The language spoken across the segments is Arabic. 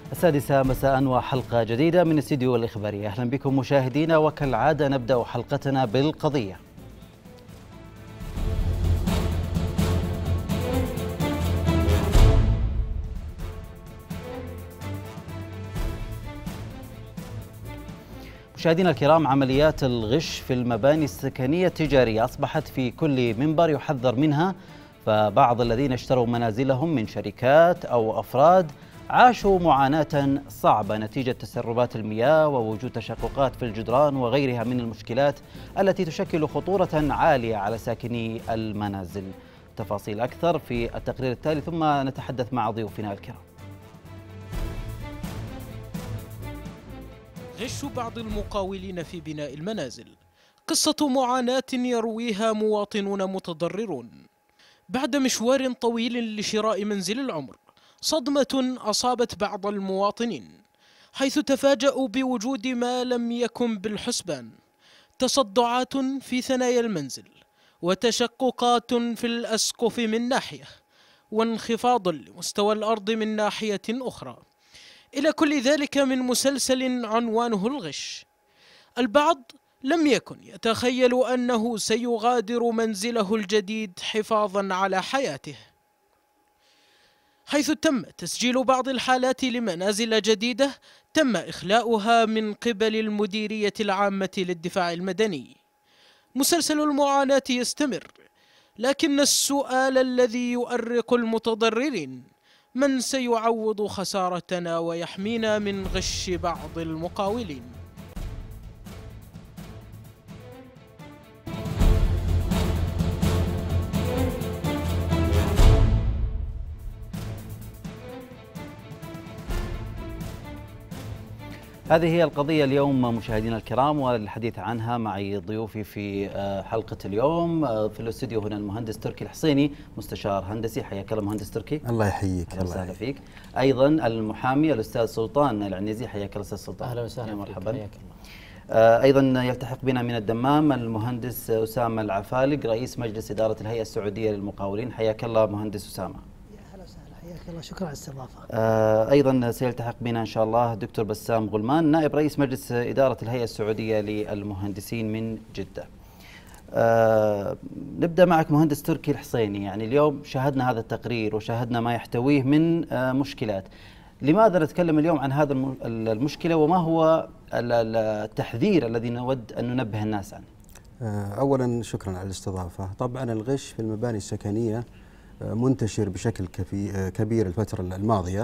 السادسة مساء وحلقة جديدة من استديو الإخبارية. أهلا بكم مشاهدينا، وكالعادة نبدأ حلقتنا بالقضية. مشاهدينا الكرام، عمليات الغش في المباني السكنية التجارية أصبحت في كل منبر يحذر منها، فبعض الذين اشتروا منازلهم من شركات أو أفراد عاشوا معاناة صعبة نتيجة تسربات المياه ووجود تشققات في الجدران وغيرها من المشكلات التي تشكل خطورة عالية على ساكني المنازل. تفاصيل أكثر في التقرير التالي، ثم نتحدث مع ضيوفنا الكرام. غش بعض المقاولين في بناء المنازل، قصة معاناة يرويها مواطنون متضررون بعد مشوار طويل لشراء منزل العمر. صدمة أصابت بعض المواطنين حيث تفاجؤوا بوجود ما لم يكن بالحسبان: تصدعات في ثنايا المنزل، وتشققات في الأسقف من ناحية، وانخفاض لمستوى الأرض من ناحية أخرى. إلى كل ذلك من مسلسل عنوانه الغش. البعض لم يكن يتخيل أنه سيغادر منزله الجديد حفاظا على حياته، حيث تم تسجيل بعض الحالات لمنازل جديدة تم إخلاؤها من قبل المديرية العامة للدفاع المدني. مسلسل المعاناة يستمر، لكن السؤال الذي يؤرق المتضررين: من سيعوض خسارتنا ويحمينا من غش بعض المقاولين؟ هذه هي القضية اليوم مشاهدينا الكرام، والحديث عنها معي ضيوفي في حلقة اليوم. في الاستوديو هنا المهندس تركي الحصيني، مستشار هندسي. حياك الله مهندس تركي. الله يحييك. اهلا وسهلا فيك. ايضا المحامي الاستاذ سلطان العنيزي. حياك الله استاذ سلطان. اهلا وسهلا، مرحبا. حياك الله. ايضا يلتحق بنا من الدمام المهندس اسامه العفالق، رئيس مجلس اداره الهيئه السعوديه للمقاولين. حياك الله مهندس اسامه. اهلا وسهلا، حياك الله، شكرا على الاستضافه. ايضا سيلتحق بنا ان شاء الله دكتور بسام غلمان، نائب رئيس مجلس اداره الهيئه السعوديه للمهندسين من جده. نبدا معك مهندس تركي الحصيني. يعني اليوم شاهدنا هذا التقرير وشاهدنا ما يحتويه من مشكلات. لماذا نتكلم اليوم عن هذا المشكله، وما هو التحذير الذي نود ان ننبه الناس عنه؟ اولا شكرا على الاستضافه. طبعا الغش في المباني السكنيه منتشر بشكل كبير الفتره الماضيه.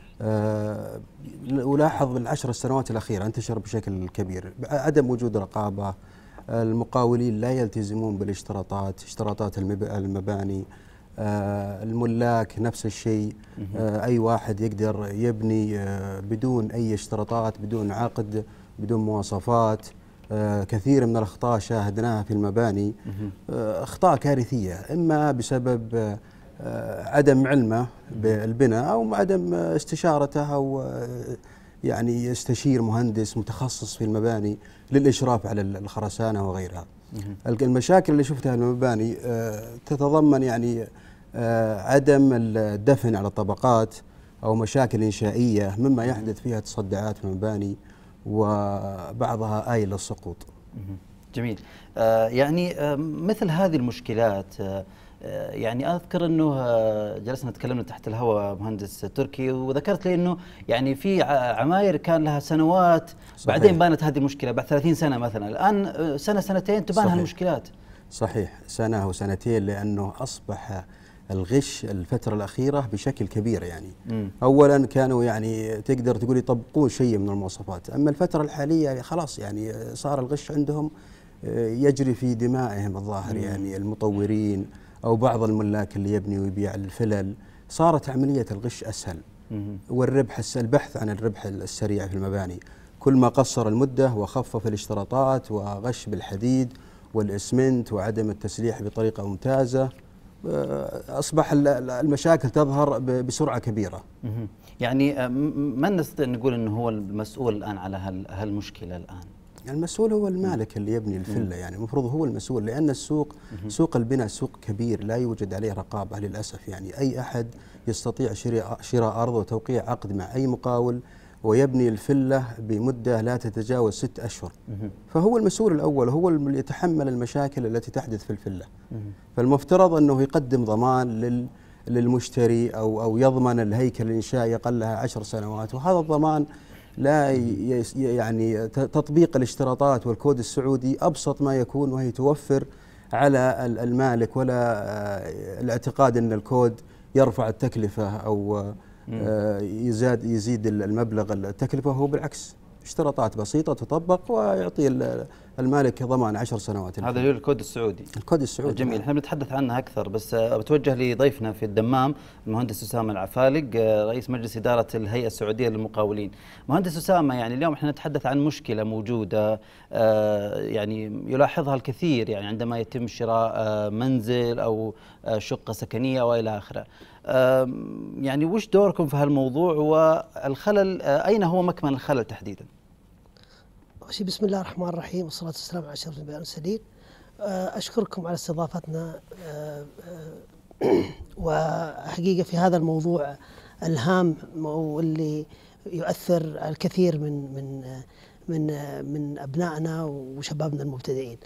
ولاحظ بالعشر السنوات الاخيره انتشر بشكل كبير. عدم وجود رقابه، المقاولين لا يلتزمون بالاشتراطات، اشتراطات المباني. الملاك نفس الشيء. أي واحد يقدر يبني بدون أي اشتراطات، بدون عقد، بدون مواصفات. كثير من الأخطاء شاهدناها في المباني، أخطاء كارثية، إما بسبب عدم علمه بالبناء أو عدم استشارته، أو يعني يستشير مهندس متخصص في المباني للإشراف على الخرسانة وغيرها. المشاكل اللي شفتها المباني تتضمن يعني عدم الدفن على الطبقات أو مشاكل إنشائية، مما يحدث فيها تصدعات في المباني وبعضها آيل للسقوط. جميل. يعني مثل هذه المشكلات، يعني أذكر أنه جلسنا تكلمنا تحت الهواء مهندس تركي، وذكرت لي أنه يعني في عماير كان لها سنوات، صحيح. بعدين بانت هذه المشكلة بعد 30 سنة مثلا، الآن سنة سنتين تبان هالمشكلات. صحيح، سنة أو سنتين، لأنه أصبح الغش الفترة الأخيرة بشكل كبير. يعني أولا كانوا يعني تقدر تقول يطبقون شيء من المواصفات، أما الفترة الحالية خلاص يعني صار الغش عندهم يجري في دمائهم الظاهر. يعني المطورين أو بعض الملاك اللي يبني ويبيع الفلل، صارت عملية الغش أسهل، والربح البحث عن الربح السريع في المباني. كل ما قصر المدة وخفف الاشتراطات وغش بالحديد والإسمنت وعدم التسليح بطريقة ممتازة، أصبح المشاكل تظهر بسرعة كبيرة. يعني من نستطيع نقول أنه هو المسؤول الآن على هالمشكلة الآن؟ المسؤول هو المالك اللي يبني الفيلا، يعني المفروض هو المسؤول، لأن السوق سوق البناء سوق كبير لا يوجد عليه رقابة للأسف. يعني أي أحد يستطيع شراء أرض وتوقيع عقد مع أي مقاول ويبني الفلة بمدة لا تتجاوز 6 أشهر. فهو المسؤول الأول، هو اللي يتحمل المشاكل التي تحدث في الفلة. فالمفترض أنه يقدم ضمان للمشتري أو يضمن الهيكل الإنشائي أقلها 10 سنوات، وهذا الضمان لا يعني تطبيق الاشتراطات والكود السعودي أبسط ما يكون، وهي توفر على المالك ولا الاعتقاد أن الكود يرفع التكلفة أو يزيد المبلغ التكلفة. هو بالعكس اشتراطات بسيطة تطبق ويعطي المالك ضمان 10 سنوات. هذا هو الكود السعودي. الكود السعودي جميل. احنا بنتحدث عنها اكثر، بس بتوجه لضيفنا في الدمام المهندس اسامه العفالق، رئيس مجلس اداره الهيئه السعوديه للمقاولين. مهندس اسامه، يعني اليوم احنا نتحدث عن مشكله موجوده يعني يلاحظها الكثير، يعني عندما يتم شراء منزل او شقه سكنيه والى اخره. يعني وش دوركم في هالموضوع، والخلل اين هو مكمن الخلل تحديدا؟ بسم الله الرحمن الرحيم، والصلاة والسلام على أشرف الأنبياء والمرسلين. أشكركم على استضافتنا، وحقيقة في هذا الموضوع الهام واللي يؤثر على الكثير من أبنائنا وشبابنا المبتدئين.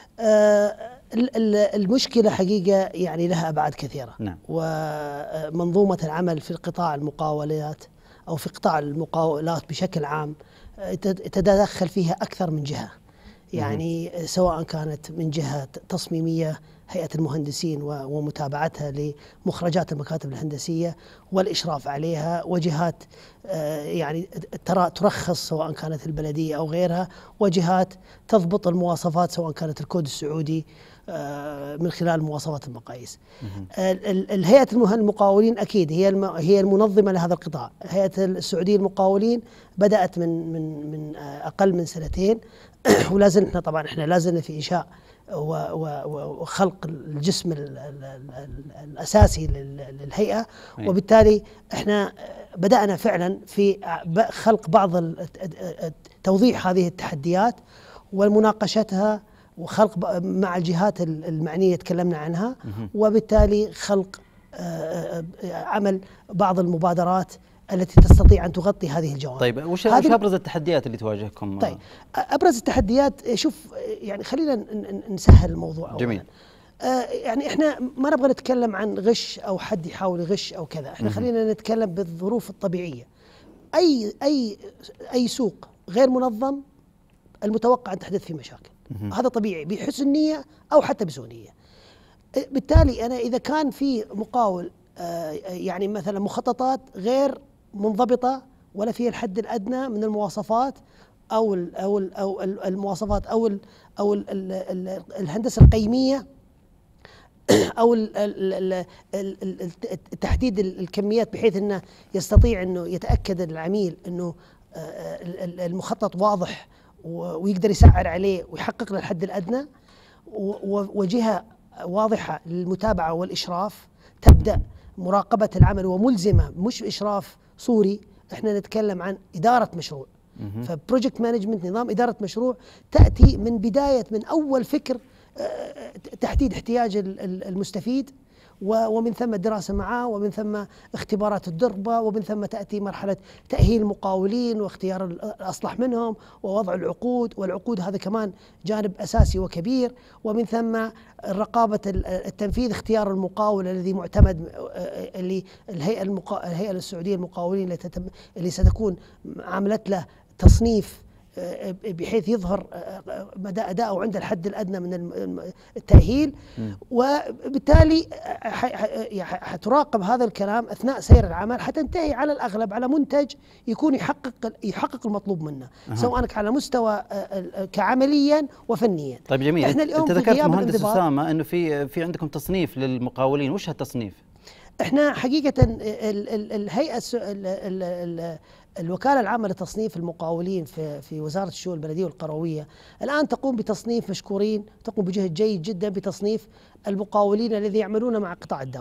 المشكلة حقيقة يعني لها أبعاد كثيرة. نعم. ومنظومة العمل في قطاع المقاولات أو في قطاع المقاولات بشكل عام تتدخل فيها أكثر من جهة، يعني سواء كانت من جهة تصميمية هيئة المهندسين ومتابعتها لمخرجات المكاتب الهندسية والإشراف عليها، وجهات يعني ترخص سواء كانت البلدية أو غيرها، وجهات تضبط المواصفات سواء كانت الكود السعودي من خلال مواصفات المقاييس. الهيئة المقاولين أكيد هي المنظمة لهذا القطاع. الهيئة السعودية للمقاولين بدأت من أقل من 2 ولا زلنا طبعا احنا لا زلنا في إنشاء وخلق الجسم الأساسي للهيئة، وبالتالي احنا بدأنا فعلا في خلق بعض توضيح هذه التحديات ومناقشتها وخلق مع الجهات المعنية تكلمنا عنها، وبالتالي خلق عمل بعض المبادرات التي تستطيع أن تغطي هذه الجوانب. طيب وش أبرز التحديات اللي تواجهكم؟ طيب أبرز التحديات، شوف يعني خلينا نسهل الموضوع أولا. جميل. يعني احنا ما نبغى نتكلم عن غش أو حد يحاول يغش أو كذا، احنا خلينا نتكلم بالظروف الطبيعية. أي سوق غير منظم المتوقع أن تحدث فيه مشاكل، هذا طبيعي بحسن نية أو حتى بسوء نية. بالتالي أنا إذا كان في مقاول يعني مثلا مخططات غير منضبطة ولا فيها الحد الأدنى من المواصفات أو المواصفات أو الهندسة القيمية أو تحديد الكميات بحيث أنه يستطيع أنه يتأكد العميل أنه المخطط واضح ويقدر يسعر عليه ويحقق له الحد الأدنى، وجهة واضحة للمتابعة والإشراف تبدأ مراقبة العمل وملزمة، مش إشراف صوري، احنا نتكلم عن إدارة مشروع. فبروجكت مانجمنت، نظام إدارة مشروع، تأتي من بداية من أول فكر تحديد احتياج المستفيد، ومن ثم الدراسة معه، ومن ثم اختبارات الدربة، ومن ثم تأتي مرحلة تأهيل المقاولين واختيار الأصلح منهم ووضع العقود، والعقود هذا كمان جانب أساسي وكبير، ومن ثم رقابة التنفيذ، اختيار المقاول الذي معتمد اللي الهيئة السعودية للمقاولين اللي ستكون عملت له تصنيف بحيث يظهر مدى أداءه عند الحد الأدنى من التأهيل، وبالتالي حتراقب هذا الكلام أثناء سير العمل حتى تنتهي على الأغلب على منتج يكون يحقق المطلوب منه، سواء على مستوى كعمليا وفنيا. طيب جميل. احنا اليوم انت ذكرت مهندس أسامة انه في عندكم تصنيف للمقاولين، وش هالتصنيف؟ احنا حقيقة الهيئة الوكالة العامة لتصنيف المقاولين في وزارة الشؤون البلدية والقروية الآن تقوم بتصنيف، مشكورين، تقوم بجهد جيد جدا بتصنيف المقاولين الذي يعملون مع قطاع الدولة،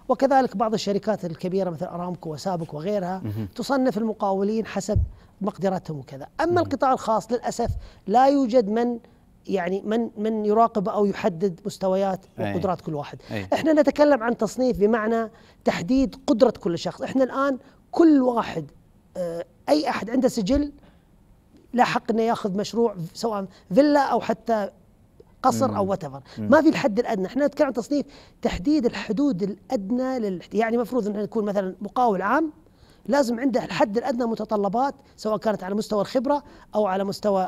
وكذلك بعض الشركات الكبيرة مثل أرامكو وسابك وغيرها تصنف المقاولين حسب مقدرتهم وكذا. أما القطاع الخاص للأسف لا يوجد من يراقب أو يحدد مستويات وقدرات كل واحد. احنا نتكلم عن تصنيف بمعنى تحديد قدرة كل شخص. احنا الآن كل واحد أي أحد عنده سجل لا حق انه ياخذ مشروع سواء فيلا او حتى قصر او واتيفر، ما في الحد الادنى. احنا نتكلم عن تصنيف تحديد الحدود الادنى يعني مفروض انه يكون مثلا مقاول عام لازم عنده الحد الادنى متطلبات، سواء كانت على مستوى الخبره او على مستوى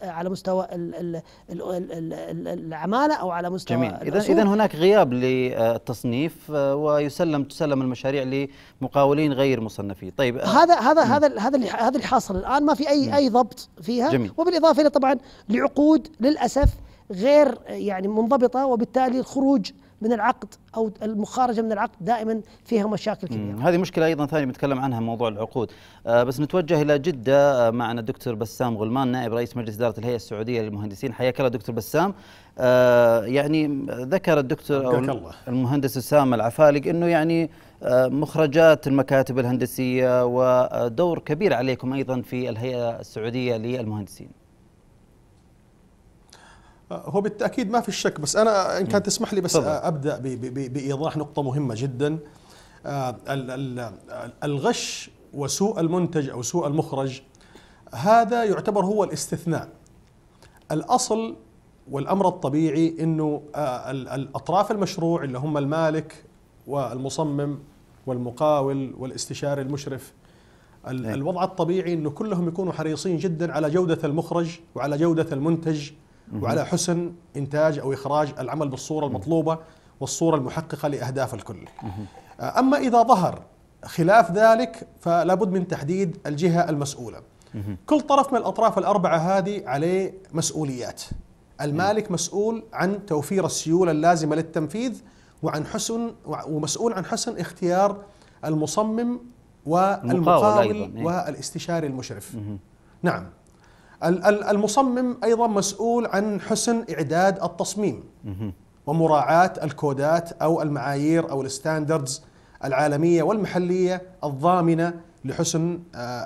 العماله او على مستوى جميل. اذا هناك غياب للتصنيف تسلم المشاريع لمقاولين غير مصنفين. طيب هذا اللي حاصل الان، ما في اي ضبط فيها. جميل. وبالاضافه الى طبعا لعقود للاسف غير يعني منضبطه، وبالتالي الخروج من العقد أو المخارجة من العقد دائما فيها مشاكل كبيرة. هذه مشكلة أيضا ثانية بنتكلم عنها، موضوع العقود. بس نتوجه إلى جدة، معنا الدكتور بسام غلمان نائب رئيس مجلس إدارة الهيئة السعودية للمهندسين. حياك الله دكتور بسام. يعني ذكر الدكتور أو المهندس أسامة العفالق أنه يعني مخرجات المكاتب الهندسية ودور كبير عليكم أيضا في الهيئة السعودية للمهندسين. هو بالتأكيد ما في الشك، بس أنا إن كان تسمح لي بس أبدأ بإيضاح نقطة مهمة جدا. الغش وسوء المنتج أو سوء المخرج هذا يعتبر هو الاستثناء. الأصل والأمر الطبيعي أنه الأطراف المشروع اللي هم المالك والمصمم والمقاول والاستشاري المشرف، الوضع الطبيعي أنه كلهم يكونوا حريصين جدا على جودة المخرج وعلى جودة المنتج وعلى حسن إنتاج أو إخراج العمل بالصورة المطلوبة والصورة المحققة لأهداف الكل. أما إذا ظهر خلاف ذلك فلا بد من تحديد الجهة المسؤولة. كل طرف من الأطراف الأربعة هذه عليه مسؤوليات. المالك مسؤول عن توفير السيولة اللازمة للتنفيذ ومسؤول عن حسن اختيار المصمم والمقاول والاستشاري المشرف. نعم. المصمم أيضا مسؤول عن حسن إعداد التصميم ومراعاة الكودات أو المعايير أو الستاندردز العالمية والمحلية الضامنة لحسن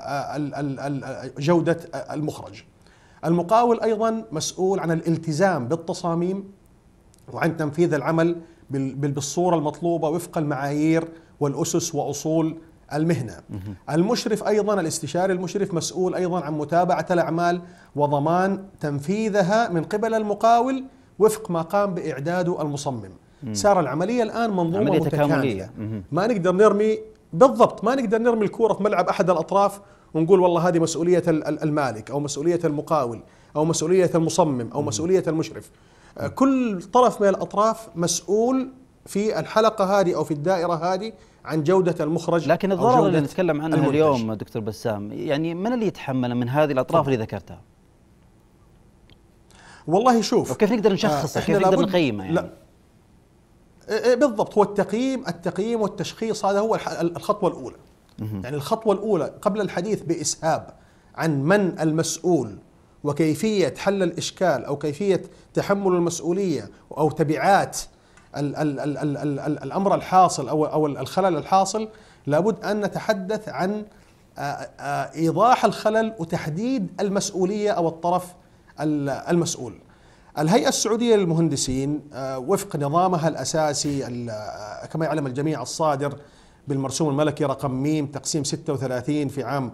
جودة المخرج. المقاول أيضا مسؤول عن الالتزام بالتصاميم وعن تنفيذ العمل بالصورة المطلوبة وفق المعايير والأسس وأصول المهنة. المشرف أيضا الاستشاري المشرف مسؤول أيضا عن متابعة الأعمال وضمان تنفيذها من قبل المقاول وفق ما قام بإعداده المصمم. صار العملية الآن منظومة متكاملة. ما نقدر نرمي بالضبط، ما نقدر نرمي الكورة في ملعب أحد الأطراف ونقول والله هذه مسؤولية المالك أو مسؤولية المقاول أو مسؤولية المصمم أو مسؤولية المشرف. كل طرف من الأطراف مسؤول في الحلقة هذه أو في الدائرة هذه عن جودة المخرج. لكن الضرر اللي نتكلم عنه اليوم دكتور بسام، يعني من اللي يتحمل من هذه الأطراف اللي ذكرتها؟ والله شوف، وكيف نقدر نشخصه؟ كيف نقدر نقيمه؟ يعني بالضبط، هو التقييم والتشخيص، هذا هو الخطوة الأولى. يعني الخطوة الأولى قبل الحديث بإسهاب عن من المسؤول وكيفية حل الإشكال أو كيفية تحمل المسؤولية أو تبعات الأمر الحاصل أو الخلل الحاصل، لابد أن نتحدث عن إيضاح الخلل وتحديد المسؤولية أو الطرف المسؤول. الهيئة السعودية للمهندسين وفق نظامها الأساسي كما يعلم الجميع الصادر بالمرسوم الملكي رقم م تقسيم 36 في عام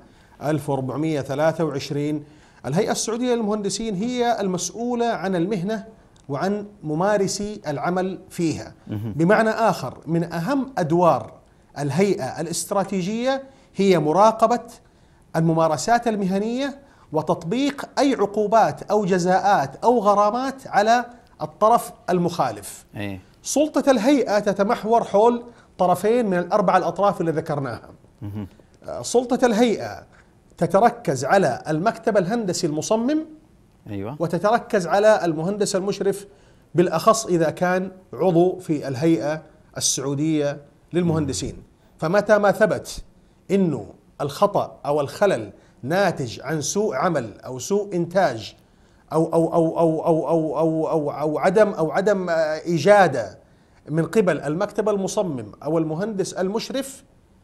1423، الهيئة السعودية للمهندسين هي المسؤولة عن المهنة وعن ممارسي العمل فيها. بمعنى آخر، من أهم أدوار الهيئة الاستراتيجية هي مراقبة الممارسات المهنية وتطبيق أي عقوبات أو جزاءات أو غرامات على الطرف المخالف. سلطة الهيئة تتمحور حول طرفين من الأربع الأطراف اللي ذكرناها. سلطة الهيئة تتركز على المكتب الهندسي المصمم، وتتركز على المهندس المشرف بالأخص إذا كان عضو في الهيئة السعودية للمهندسين. فمتى ما ثبت إنه الخطأ أو الخلل ناتج عن سوء عمل أو سوء إنتاج أو عدم إجادة من قبل المكتب المصمم أو المهندس المشرف،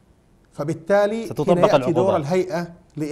فبالتالي ستطبق يأتي دور العقوبات. الهيئة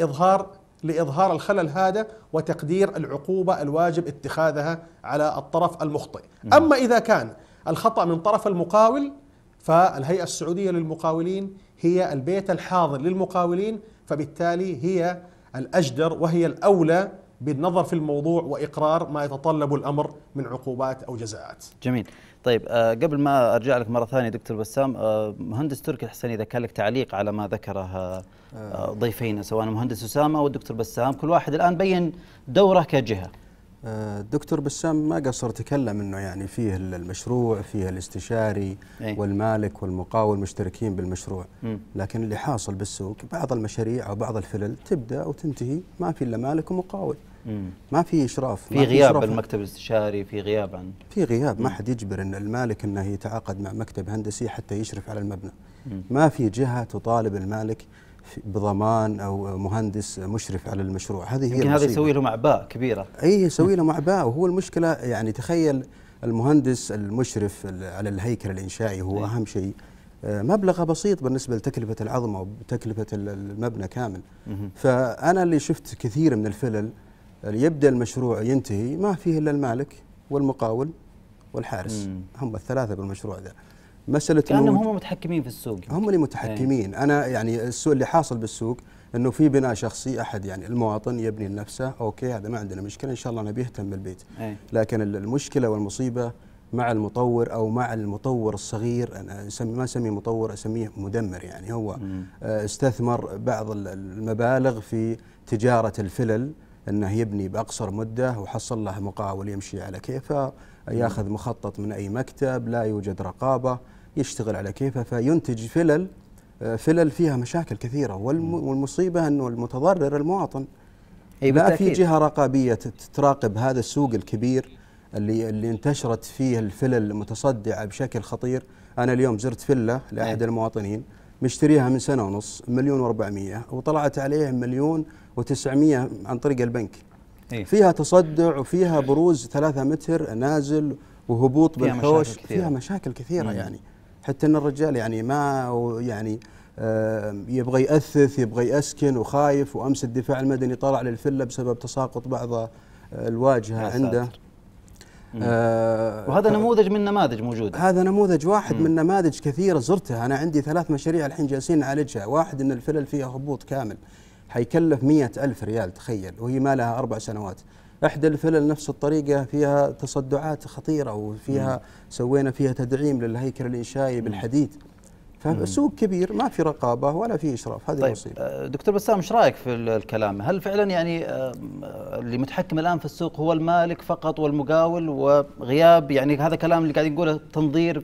لإظهار الخلل هذا وتقدير العقوبة الواجب اتخاذها على الطرف المخطئ. أما إذا كان الخطأ من طرف المقاول، فالهيئة السعودية للمقاولين هي البيت الحاضر للمقاولين، فبالتالي هي الأجدر وهي الأولى بالنظر في الموضوع وإقرار ما يتطلب الأمر من عقوبات أو جزاءات. جميل. طيب قبل ما أرجع لك مرة ثانية دكتور بسام، مهندس تركي الحسني إذا كان لك تعليق على ما ذكره ضيفينا سواء المهندس أسامة أو الدكتور بسام، كل واحد الآن بين دوره كجهة. الدكتور بسام ما قصر تكلم انه يعني فيه المشروع، فيه الاستشاري والمالك والمقاول مشتركين بالمشروع، لكن اللي حاصل بالسوق بعض المشاريع او بعض الفلل تبدا وتنتهي ما في الا مالك ومقاول، ما في اشراف، في غياب بالمكتب الاستشاري، في غياب في غياب، ما حد يجبر ان المالك انه يتعاقد مع مكتب هندسي حتى يشرف على المبنى، ما في جهه تطالب المالك بضمان او مهندس مشرف على المشروع. هذه هي يمكن هذا يسوي له اعباء كبيره. اي يسوي له اعباء، وهو المشكله يعني تخيل المهندس المشرف على الهيكل الانشائي هو اهم شيء، مبلغ بسيط بالنسبه لتكلفه العظمه وتكلفه المبنى كامل. فانا اللي شفت كثير من الفلل يبدا المشروع ينتهي ما فيه الا المالك والمقاول والحارس، هم الثلاثه بالمشروع ذا. مسألة كأنهم هم متحكمين في السوق، هم اللي متحكمين. أنا يعني السوق اللي حاصل بالسوق أنه في بناء شخصي، أحد يعني المواطن يبني لنفسه، أوكي هذا ما عندنا مشكلة، إن شاء الله نبي يهتم بالبيت. لكن المشكلة والمصيبة مع المطور أو مع المطور الصغير، أنا ما أسميه مطور، أسميه مدمر. يعني هو استثمر بعض المبالغ في تجارة الفلل، أنه يبني بأقصر مدة وحصل له مقاول يمشي على كيفه، ياخذ مخطط من أي مكتب، لا يوجد رقابة، يشتغل على كيفه، فينتج فلل فيها مشاكل كثيرة. والمصيبة أنه المتضرر المواطن، لا في جهة رقابية تراقب هذا السوق الكبير اللي انتشرت فيه الفلل المتصدعة بشكل خطير. أنا اليوم زرت فلة لأحد المواطنين مشتريها من سنة ونص 1,400,000 وطلعت عليه 1,900,000 عن طريق البنك. فيها تصدع وفيها بروز 3 متر نازل وهبوط بالحوش، فيها مشاكل كثيرة. يعني حتى ان الرجال يعني ما يعني يبغى يأثث، يبغى يأسكن وخايف. وأمس الدفاع المدني طلع للفلة بسبب تساقط بعض الواجهة عنده. وهذا نموذج من نماذج موجودة. هذا نموذج واحد من نماذج كثيرة زرتها. أنا عندي 3 مشاريع الحين جالسين نعالجها. واحد إن الفلل فيها هبوط كامل حيكلف 100,000 ريال تخيل، وهي ما لها 4 سنوات. إحدى الفلل نفس الطريقة فيها تصدعات خطيرة، وفيها سوينا فيها تدعيم للهيكل الإنشائي بالحديد. فالسوق كبير ما في رقابة ولا في إشراف. هذه مصيبة. دكتور بسام، ايش رايك في الكلام؟ هل فعلا يعني اللي متحكم الآن في السوق هو المالك فقط والمقاول، وغياب يعني هذا كلام اللي قاعد يقوله تنظير؟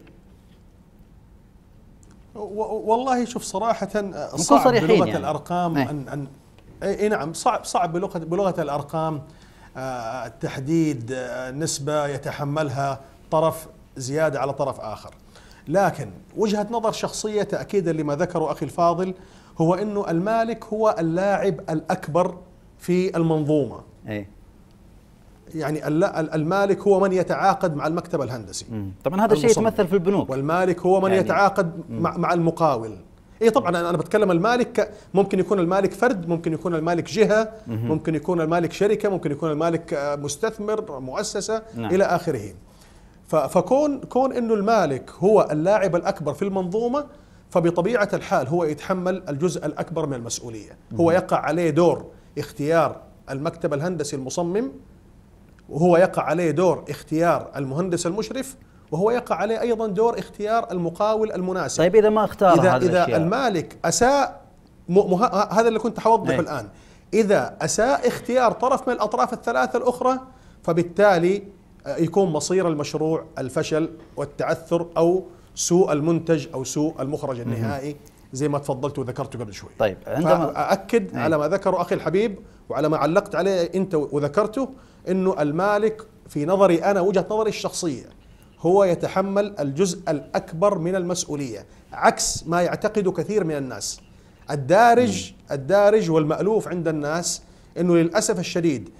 والله شوف صراحة صعب بلغة يعني الأرقام نعم صعب بلغة الأرقام تحديد نسبة يتحملها طرف زيادة على طرف آخر. لكن وجهة نظر شخصية تأكيدا لما ذكره أخي الفاضل، هو أنه المالك هو اللاعب الأكبر في المنظومة. يعني المالك هو من يتعاقد مع المكتب الهندسي. طبعا هذا الشيء يتمثل في البنوك. والمالك هو من يعني يتعاقد مع المقاول. طبعا أنا بتكلم المالك، ممكن يكون المالك فرد، ممكن يكون المالك جهة، ممكن يكون المالك شركة، ممكن يكون المالك مستثمر مؤسسة، إلى آخره. فكون انه المالك هو اللاعب الاكبر في المنظومه، فبطبيعه الحال هو يتحمل الجزء الاكبر من المسؤوليه. هو يقع عليه دور اختيار المكتب الهندسي المصمم، وهو يقع عليه دور اختيار المهندس المشرف، وهو يقع عليه ايضا دور اختيار المقاول المناسب. طيب اذا ما اختار اذا المالك اساء، هذا اللي كنت حوضحه الان، اذا اساء اختيار طرف من الاطراف الثلاثه الاخرى، فبالتالي يكون مصير المشروع الفشل والتعثر أو سوء المنتج أو سوء المخرج النهائي، زي ما تفضلت وذكرت قبل شوي. طيب عندما أأكد على ما ذكره أخي الحبيب وعلى ما علقت عليه أنت وذكرته، أنه المالك في نظري أنا، وجهة نظري الشخصية، هو يتحمل الجزء الأكبر من المسؤولية، عكس ما يعتقد كثير من الناس. الدارج والمألوف عند الناس أنه للأسف الشديد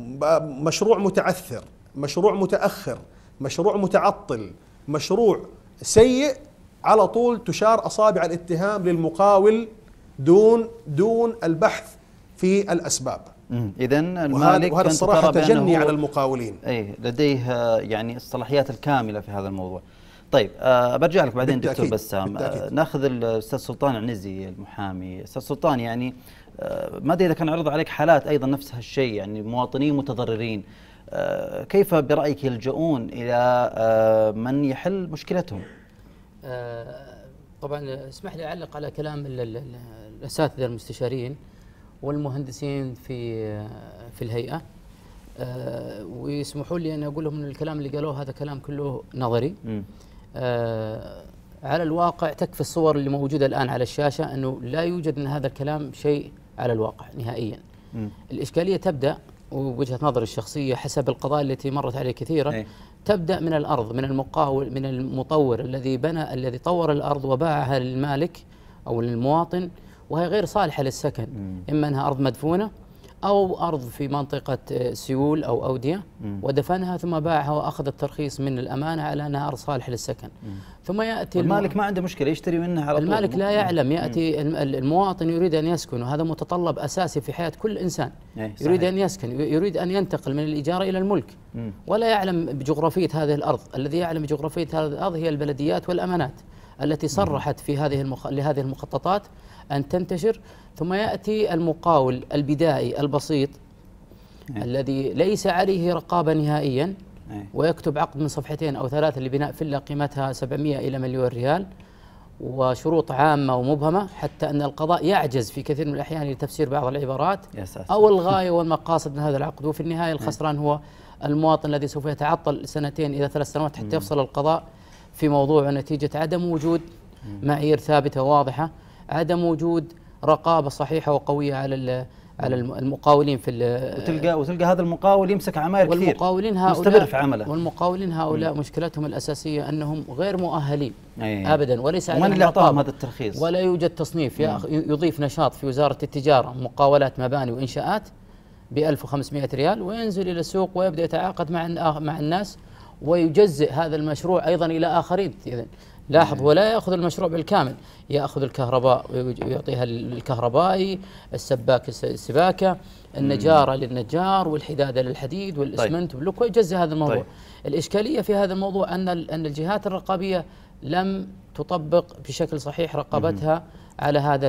مشروع متعثر، مشروع متأخر، مشروع متعطل، مشروع سيء على طول تشار أصابع الاتهام للمقاول دون البحث في الأسباب. إذا المالك وهذا الصراحة تجني على المقاولين. أي لديه يعني الصلاحيات الكاملة في هذا الموضوع. طيب برجع لك بعدين دكتور بسام. ناخذ الأستاذ سلطان عنزي المحامي. أستاذ سلطان، يعني ما أدري إذا كان عرض عليك حالات أيضا نفس هالشيء، يعني مواطنين متضررين، كيف برأيك يلجؤون إلى من يحل مشكلتهم؟ طبعا اسمح لي أعلق على كلام الأساتذة المستشارين والمهندسين في الهيئة، ويسمحوا لي أن أقول لهم أن الكلام اللي قالوه هذا كلام كله نظري. على الواقع تكفي الصور اللي موجودة الآن على الشاشة أنه لا يوجد من هذا الكلام شيء على الواقع نهائيا. الإشكالية تبدأ، ووجهة نظري الشخصية حسب القضايا التي مرت عليه كثيرة، تبدأ من الأرض، من المقاول، من المطور الذي طور الأرض وباعها للمالك أو للمواطن وهي غير صالحة للسكن، إما أنها أرض مدفونة أو أرض في منطقة سيول أو أودية، ودفنها ثم باعها وأخذ الترخيص من الأمانة على أنها أرض صالحة للسكن. ثم يأتي المالك ما عنده مشكلة يشتري منها على طول. المالك لا يعلم، يأتي المواطن يريد أن يسكن، وهذا متطلب أساسي في حياة كل إنسان. يريد أن يسكن، يريد أن ينتقل من الإجارة إلى الملك، ولا يعلم بجغرافية هذه الأرض. الذي يعلم بجغرافية هذه الأرض هي البلديات والأمانات التي صرحت في لهذه المخططات أن تنتشر. ثم يأتي المقاول البدائي البسيط الذي ليس عليه رقابة نهائيا، ويكتب عقد من صفحتين أو 3 لبناء فيلا قيمتها 700 إلى مليون ريال، وشروط عامة ومبهمة، حتى أن القضاء يعجز في كثير من الأحيان لتفسير بعض العبارات أو الغاية والمقاصد من هذا العقد. وفي النهاية الخسران هو المواطن الذي سوف يتعطل 2 إلى 3 سنوات حتى يفصل القضاء في موضوع نتيجة عدم وجود معايير ثابتة واضحة، عدم وجود رقابة صحيحة وقوية على المقاولين وتلقى هذا المقاول يمسك عماير كثير، والمقاولين هؤلاء مستمر في عمله. والمقاولين هؤلاء مشكلتهم الأساسية أنهم غير مؤهلين أبدا، وليس عليهم اللي أعطاهم هذا الترخيص، ولا يوجد تصنيف. يضيف نشاط في وزارة التجارة مقاولات مباني وإنشاءات ب 1500 ريال، وينزل إلى السوق ويبدأ يتعاقد مع الناس ويجزئ هذا المشروع أيضا إلى آخرين. إذن لاحظ، ولا يأخذ المشروع بالكامل، يأخذ الكهرباء ويعطيها للكهربائي، السباك السباكة، النجارة للنجار، والحدادة للحديد، والإسمنت والبلوك، ويجزء هذا الموضوع. الإشكالية في هذا الموضوع أن الجهات الرقابية لم تطبق بشكل صحيح رقابتها على هذا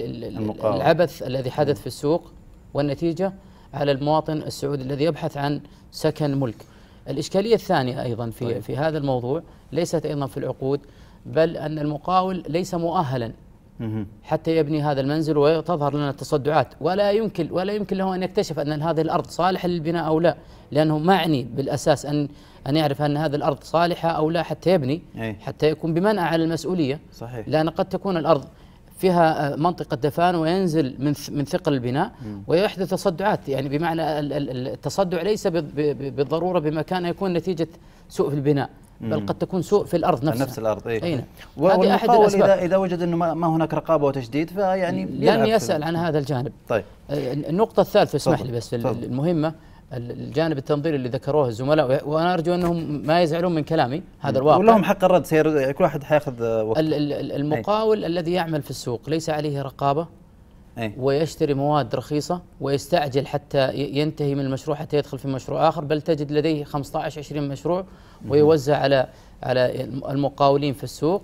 العبث الذي حدث في السوق، والنتيجة على المواطن السعودي الذي يبحث عن سكن ملك. الإشكالية الثانية أيضا في هذا الموضوع ليست أيضا في العقود، بل أن المقاول ليس مؤهلا حتى يبني هذا المنزل، وتظهر لنا التصدعات، ولا يمكن له أن يكتشف أن هذه الأرض صالحة للبناء أو لا، لأنه معني بالأساس أن يعرف أن هذه الأرض صالحة أو لا حتى يبني، حتى يكون بمنأى على المسؤولية. صحيح. لأن قد تكون الأرض فيها منطقة دفان وينزل من ثقل البناء ويحدث تصدعات، يعني بمعنى التصدع ليس بالضرورة بمكان يكون نتيجة سوء في البناء، بل قد تكون سوء في الأرض نفسها، نفس الأرض. أين والمقاول إذا وجد أنه ما هناك رقابة وتشديد فيعني لن يسأل عن هذا الجانب. طيب. النقطة الثالثة اسمح لي بس المهمة، الجانب التنظيري اللي ذكروه الزملاء، وأنا أرجو أنهم ما يزعلون من كلامي، هذا الواقع، ولهم حق الرد، كل واحد حياخذ وقت. المقاول الذي يعمل في السوق ليس عليه رقابة، ويشتري مواد رخيصة ويستعجل حتى ينتهي من المشروع حتى يدخل في مشروع آخر، بل تجد لديه 15-20 مشروع ويوزع على المقاولين في السوق،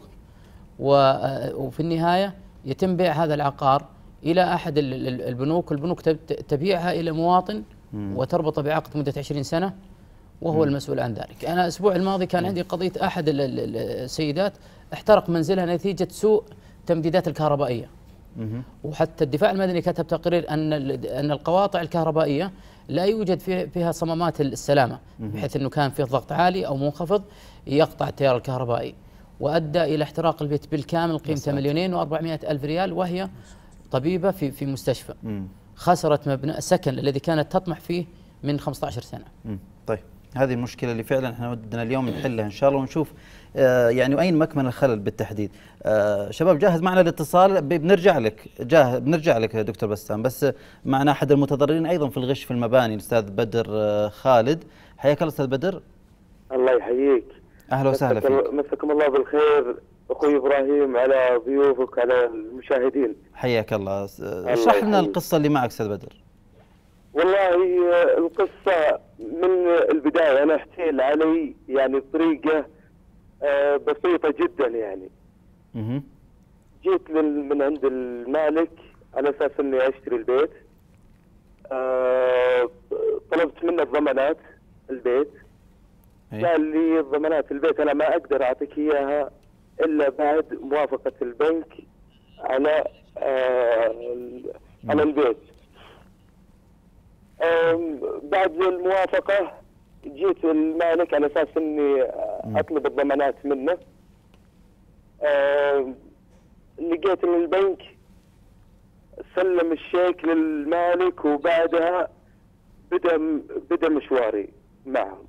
وفي النهاية يتم بيع هذا العقار إلى أحد البنوك تبيعها إلى مواطن وتربط بعقد مدة 20 سنة وهو المسؤول عن ذلك. أنا الأسبوع الماضي كان عندي قضية أحد السيدات احترق منزلها نتيجة سوء تمديدات الكهربائية، وحتى الدفاع المدني كتب تقرير أن القواطع الكهربائية لا يوجد فيها صمامات السلامة، بحيث أنه كان فيه ضغط عالي أو منخفض يقطع التيار الكهربائي، وأدى إلى احتراق البيت بالكامل قيمته 2,400,000 ريال، وهي طبيبة في مستشفى خسرت مبنى السكن الذي كانت تطمح فيه من 15 سنة. طيب، هذه المشكلة اللي فعلا احنا ودنا اليوم نحلها إن شاء الله، ونشوف يعني أين مكمن الخلل بالتحديد. شباب جاهز معنا الاتصال، بنرجع لك دكتور بسام، بس معنا أحد المتضررين أيضا في الغش في المباني، الأستاذ بدر خالد. حياك الله أستاذ بدر. الله يحييك. أهلا وسهلا فيك. مساكم الله بالخير أخوي إبراهيم، على ضيوفك، على المشاهدين. حياك الله. اشرح لنا القصة اللي معك أستاذ بدر. والله القصة من البداية أنا أحكي علي يعني بطريقة بسيطة جدا. يعني جيت من عند المالك على أساس إني أشتري البيت. طلبت منه ضمانات البيت. قال لي ضمانات البيت أنا ما أقدر أعطيك إياها إلا بعد موافقة البنك على البيت. بعد الموافقة جيت المالك على أساس إني أطلب الضمانات منه. لقيت إن البنك سلم الشيك للمالك، وبعدها بدأ مشواري معهم.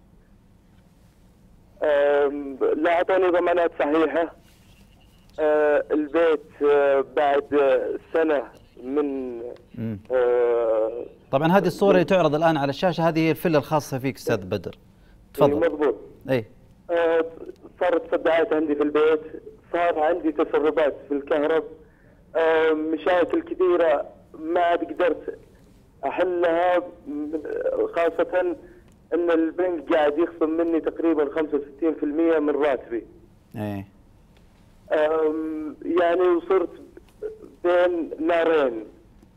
لا أعطوني ضمانات صحيحة. البيت بعد سنة من طبعا هذه الصورة اللي تعرض الآن على الشاشة هذه هي الفيلا الخاصة فيك أستاذ بدر. تفضل. مضبوط. أي. صارت صداعات عندي في البيت، صار عندي تسربات في الكهرب، مشاكل كثيرة ما عاد قدرت أحلها، خاصة أن البنك قاعد يخصم مني تقريبا 65% من راتبي. أي. يعني وصرت بين نارين،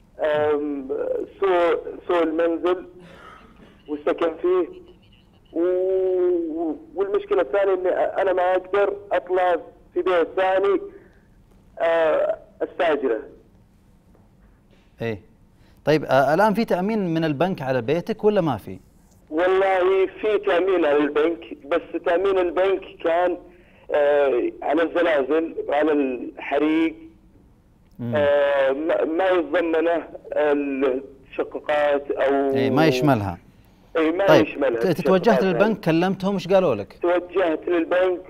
سوء المنزل والسكن فيه، والمشكلة الثانية أني أنا ما أقدر أطلع في بيت ثاني استاجره. ايه طيب الان في تامين من البنك على بيتك ولا ما في؟ والله في تامين على البنك، بس تامين البنك كان على الزلازل وعلى الحريق. ما يتضمنه التشققات او ايه ما يشملها. اي ما طيب يشملها. تتوجهت للبنك كلمتهم ايش قالوا لك؟ توجهت للبنك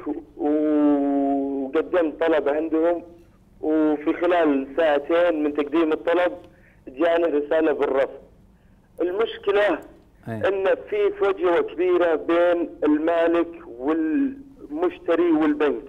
وقدمت طلب عندهم، وفي خلال ساعتين من تقديم الطلب جاني رسالة بالرفض. المشكلة ان في فجوة كبيرة بين المالك والمشتري والبنك.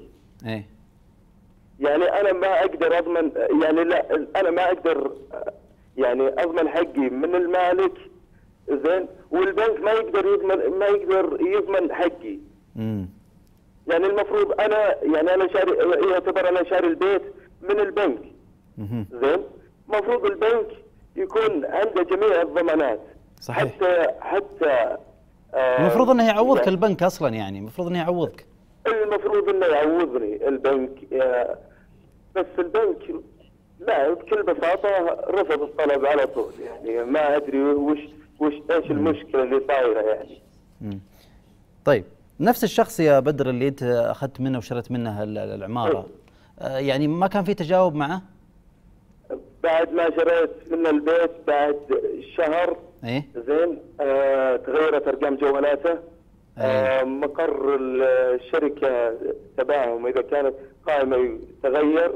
يعني انا ما اقدر اضمن، يعني لا انا ما اقدر يعني اضمن حقي من المالك، زين، والبنك ما يقدر يضمن حقي. يعني المفروض انا شاري، يعتبر انا شاري البيت من البنك. زين، المفروض البنك يكون عنده جميع الضمانات. صحيح. حتى المفروض انه يعوضك يعني البنك اصلا، يعني المفروض انه يعوضك. المفروض انه يعوضني البنك، بس البنك لا بكل بساطة رفض الطلب على طول. يعني ما ادري ايش المشكلة اللي صايرة يعني. طيب نفس الشخص يا بدر اللي انت اخذت منه وشريت منه العمارة، يعني ما كان في تجاوب معه؟ بعد ما شريت منه البيت بعد شهر زين تغيرت ارقام جوالاته. مقر الشركة تبعهم اذا كانت قائمة تغير.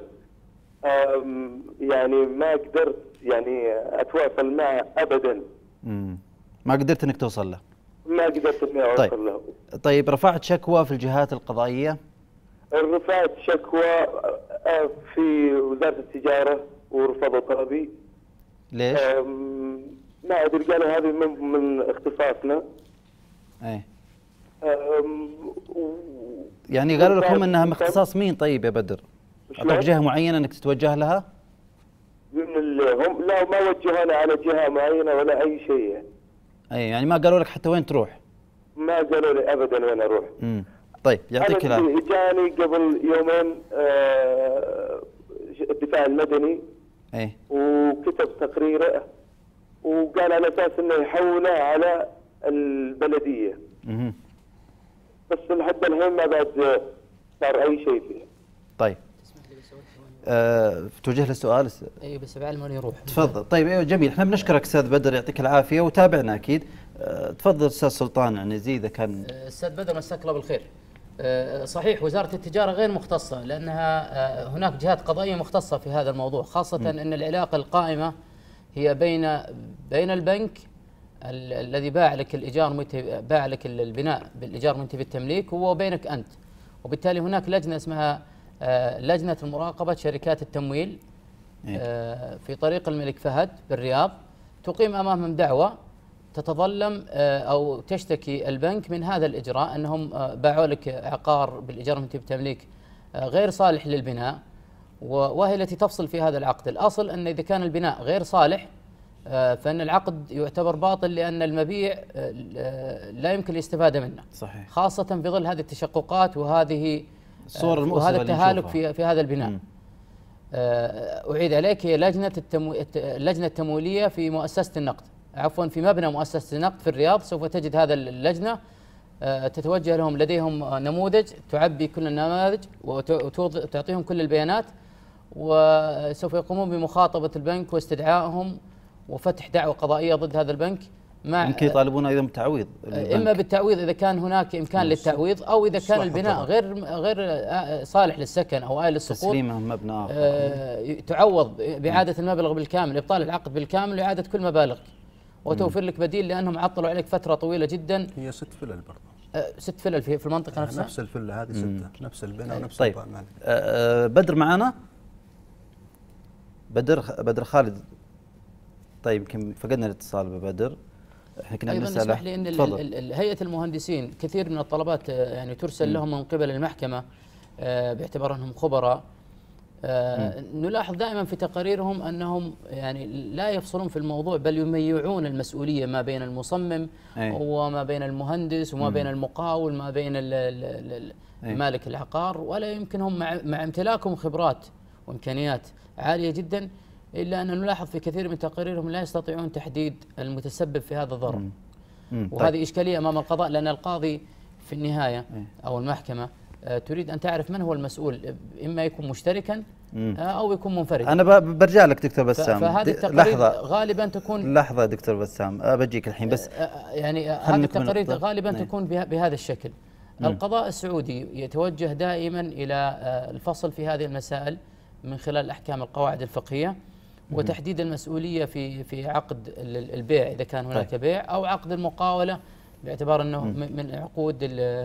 يعني ما قدرت يعني اتواصل معه ابدا. ما قدرت انك توصل له؟ ما قدرت اني اوصل له. طيب رفعت شكوى في الجهات القضائية؟ رفعت شكوى في وزارة التجارة ورفضوا طلبي. ليش؟ ما ادري، قالوا هذه من اختصاصنا. يعني قالوا لكم انها من اختصاص مين طيب يا بدر؟ اعطوك جهة معينة انك تتوجه لها؟ هم لا ما وجهونا على جهة معينة ولا اي شيء. يعني ما قالوا لك حتى وين تروح؟ ما قالوا لي ابدا وين اروح. طيب يعطيك العافية. جاني قبل يومين الدفاع المدني وكتب تقريره وقال على اساس انه يحوله على البلدية. بس لحد الحين ما بعد صار اي شيء فيه. طيب توجه له سؤال؟ اي بس بعد ما يروح. تفضل. طيب ايوه جميل، احنا بنشكرك استاذ بدر يعطيك العافيه وتابعنا اكيد. تفضل استاذ سلطان عن زي اذا كان. استاذ بدر مساك الله بالخير. صحيح وزاره التجاره غير مختصه لانها هناك جهات قضائيه مختصه في هذا الموضوع، خاصه ان العلاقه القائمه هي بين البنك الذي باع لك الايجار باع لك البناء بالايجار وانت بالتمليك، هو وبينك انت. وبالتالي هناك لجنة اسمها لجنة المراقبة شركات التمويل في طريق الملك فهد بالرياض، تقيم أمامهم دعوة تتظلم أو تشتكي البنك من هذا الإجراء، أنهم باعوا لك عقار بالإيجار من تمليك غير صالح للبناء، وهي التي تفصل في هذا العقد. الأصل أن إذا كان البناء غير صالح فإن العقد يعتبر باطل، لأن المبيع لا يمكن الاستفادة منه. صحيح. خاصة في ظل هذه التشققات وهذه الصور المؤسفة وهذا التهالك في هذا البناء. أعيد عليك، هي اللجنة التمويلية في مؤسسة النقد، عفوا في مبنى مؤسسة النقد في الرياض. سوف تجد هذا اللجنة تتوجه لهم، لديهم نموذج تعبي كل النماذج وتعطيهم كل البيانات، وسوف يقومون بمخاطبة البنك واستدعائهم وفتح دعوة قضائية ضد هذا البنك. يمكن يطالبون أيضا بالتعويض، إما بالتعويض إذا كان هناك إمكان للتعويض، أو إذا كان البناء غير صالح للسكن أو آل السقوط تسليمه مبنى آخر، تعوض بإعادة المبلغ بالكامل، إبطال العقد بالكامل وإعادة كل مبالغك، وتوفر لك بديل، لأنهم عطلوا عليك فترة طويلة جدا. هي 6 فلل برضه، 6 فلل في المنطقة نفسها، نفس الفلة هذه 6، نفس البناء ونفس طيب. بدر معنا، بدر خالد. طيب يمكن فقدنا الاتصال ببدر. احنا كنا ايضا بنسأله. اسمح لي ان هيئة المهندسين كثير من الطلبات يعني ترسل لهم من قبل المحكمة باعتبار انهم خبراء. نلاحظ دائما في تقاريرهم انهم يعني لا يفصلون في الموضوع، بل يميعون المسؤولية ما بين المصمم وما بين المهندس وما بين المقاول ما بين مالك العقار، ولا يمكنهم مع امتلاكهم خبرات وامكانيات عالية جدا، إلا أن نلاحظ في كثير من تقاريرهم لا يستطيعون تحديد المتسبب في هذا الضرر. وهذه إشكالية أمام القضاء، لأن القاضي في النهاية أو المحكمة تريد أن تعرف من هو المسؤول، إما يكون مشتركا أو يكون منفردا. أنا برجع لك دكتور بسام. فهذه التقارير غالبا تكون، لحظة دكتور بسام، بجيك الحين بس. يعني هذه التقارير غالبا تكون بهذا الشكل. القضاء السعودي يتوجه دائما إلى الفصل في هذه المسائل من خلال أحكام القواعد الفقهية، وتحديد المسؤولية في عقد البيع إذا كان هناك بيع، أو عقد المقاولة باعتبار أنه من عقود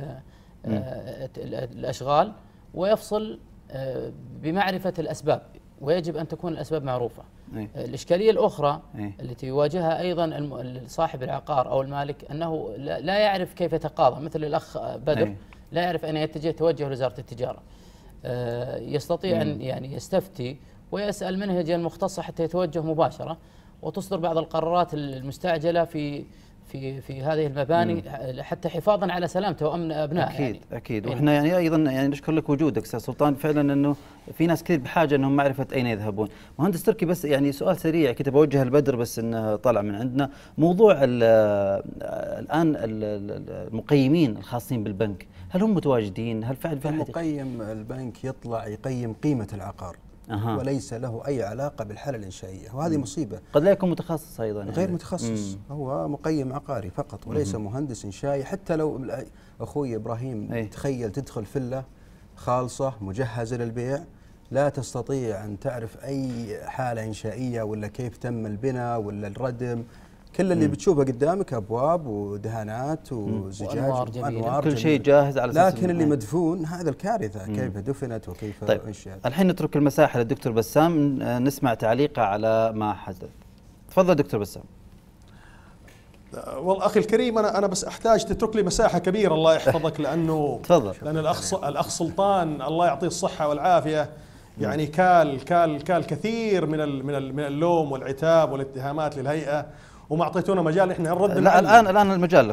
الأشغال، ويفصل بمعرفة الأسباب، ويجب أن تكون الأسباب معروفة. الإشكالية الأخرى التي يواجهها أيضا صاحب العقار أو المالك، أنه لا يعرف كيف يتقاضى، مثل الأخ بدر لا يعرف أين يتوجه لوزارة التجارة. يستطيع أن يعني يستفتي ويسأل منها الجهة المختصة حتى يتوجه مباشرة، وتصدر بعض القرارات المستعجلة في هذه المباني حتى حفاظا على سلامته وأمن أبنائه. أكيد يعني. أكيد. وإحنا يعني أيضا يعني نشكر لك وجودك أستاذ سلطان، فعلا أنه في ناس كثير بحاجة أنهم معرفة أين يذهبون. مهندس تركي، بس يعني سؤال سريع كنت بوجه البدر بس أنه طلع من عندنا موضوع الآن المقيمين الخاصين بالبنك، هل هم متواجدين؟ هل فعلا في المقيم البنك يطلع يقيم قيمة العقار وليس له أي علاقة بالحالة الإنشائية، وهذه مصيبة. قد لا يكون متخصص أيضا، غير يعني متخصص، هو مقيم عقاري فقط وليس مهندس إنشائي. حتى لو أخوي إبراهيم تخيل تدخل فيلا خالصة مجهزة للبيع، لا تستطيع أن تعرف أي حالة إنشائية ولا كيف تم البناء ولا الردم. كل اللي بتشوفه قدامك أبواب ودهانات وزجاج وأنوار، كل شيء جاهز على أساس. لكن اللي مدفون هذا الكارثة، كيف دفنت وكيف انشأت. الحين نترك المساحة للدكتور بسام، نسمع تعليقه على ما حدث. تفضل دكتور بسام. والله أخي الكريم، أنا بس أحتاج تترك لي مساحة كبيرة الله يحفظك، لأنه تفضل. لأن الأخ سلطان الله يعطيه الصحة والعافية يعني كال كثير من اللوم والعتاب والاتهامات للهيئة، وما اعطيتونا مجال احنا نرد. لا الان المجال لك.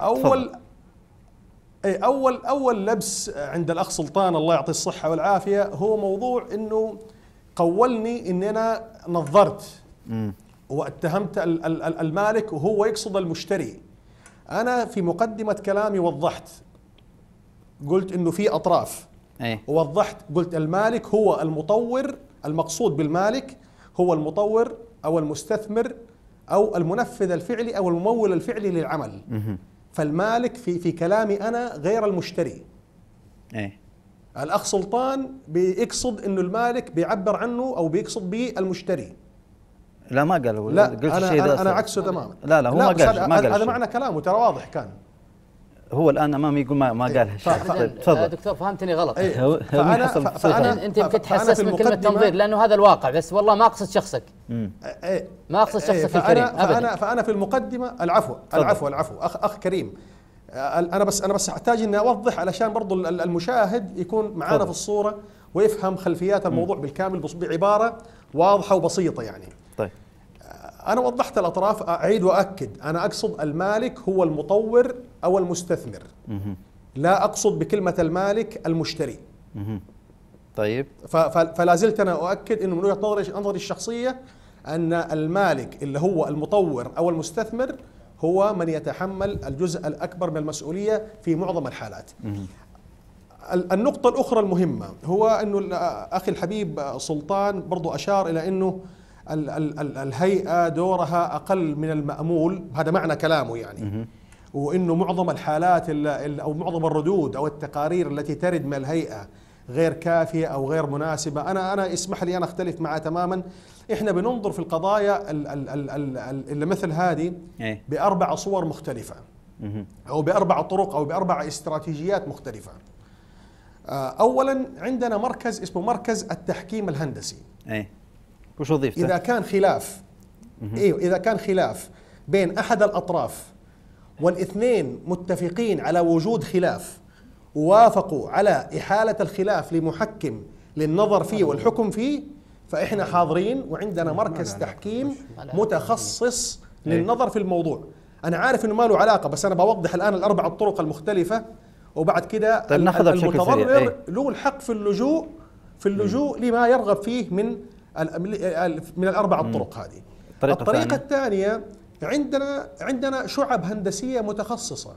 اول لبس عند الاخ سلطان الله يعطيه الصحه والعافيه هو موضوع انه قولني اني انا نظرت واتهمت المالك وهو يقصد المشتري. انا في مقدمه كلامي وضحت، قلت انه في اطراف، ووضحت قلت المالك هو المطور، المقصود بالمالك هو المطور او المستثمر أو المنفذ الفعلي أو الممول الفعلي للعمل. فالمالك في كلامي أنا غير المشتري. الأخ سلطان بيقصد إنه المالك بيعبر عنه أو بيقصد به المشتري. لا ما قالوا. لا أنا عكسه تماما. لا هو ما قال. هذا معنى كلامه ترى واضح كان. هو الان امامي يقول ما قالها الشيخ. طيب تفضل دكتور فهمتني غلط. فأنا انت يمكن تحسس من كلمه تنظير لانه هذا الواقع، بس والله ما اقصد شخصك. ما اقصد شخصك الكريم ابدا. فانا في المقدمه العفو اخ كريم، انا بس احتاج اني اوضح علشان برضو المشاهد يكون معانا في الصوره ويفهم خلفيات الموضوع بالكامل بعباره واضحه وبسيطه يعني. طيب انا وضحت الاطراف، اعيد واكد، انا اقصد المالك هو المطور او المستثمر، لا اقصد بكلمه المالك المشتري. طيب فلا زلت انا اؤكد انه من وجهه نظري الشخصيه ان المالك اللي هو المطور او المستثمر هو من يتحمل الجزء الاكبر من المسؤوليه في معظم الحالات. النقطه الاخرى المهمه هو انه اخي الحبيب سلطان برضو اشار الى انه الهيئه دورها اقل من المامول، هذا معنى كلامه يعني. وانه معظم الحالات او معظم الردود او التقارير التي ترد من الهيئه غير كافيه او غير مناسبه. انا اسمح لي انا اختلف معه تماما. احنا بننظر في القضايا اللي مثل هذه باربع صور مختلفه، او باربع طرق او باربع استراتيجيات مختلفه. اولا عندنا مركز اسمه مركز التحكيم الهندسي. وش وظيفته؟ اذا كان خلاف اذا كان خلاف بين احد الاطراف والاثنين متفقين على وجود خلاف ووافقوا على إحالة الخلاف لمحكم للنظر فيه والحكم فيه، فإحنا حاضرين وعندنا مركز تحكيم متخصص للنظر في الموضوع. أنا عارف إنه ما له علاقة، بس أنا بوضح الآن الأربع الطرق المختلفة، وبعد كده طيب المتضرر له الحق في اللجوء لما يرغب فيه من الأربع الطرق هذه. الطريقة الثانية عندنا شعب هندسية متخصصة.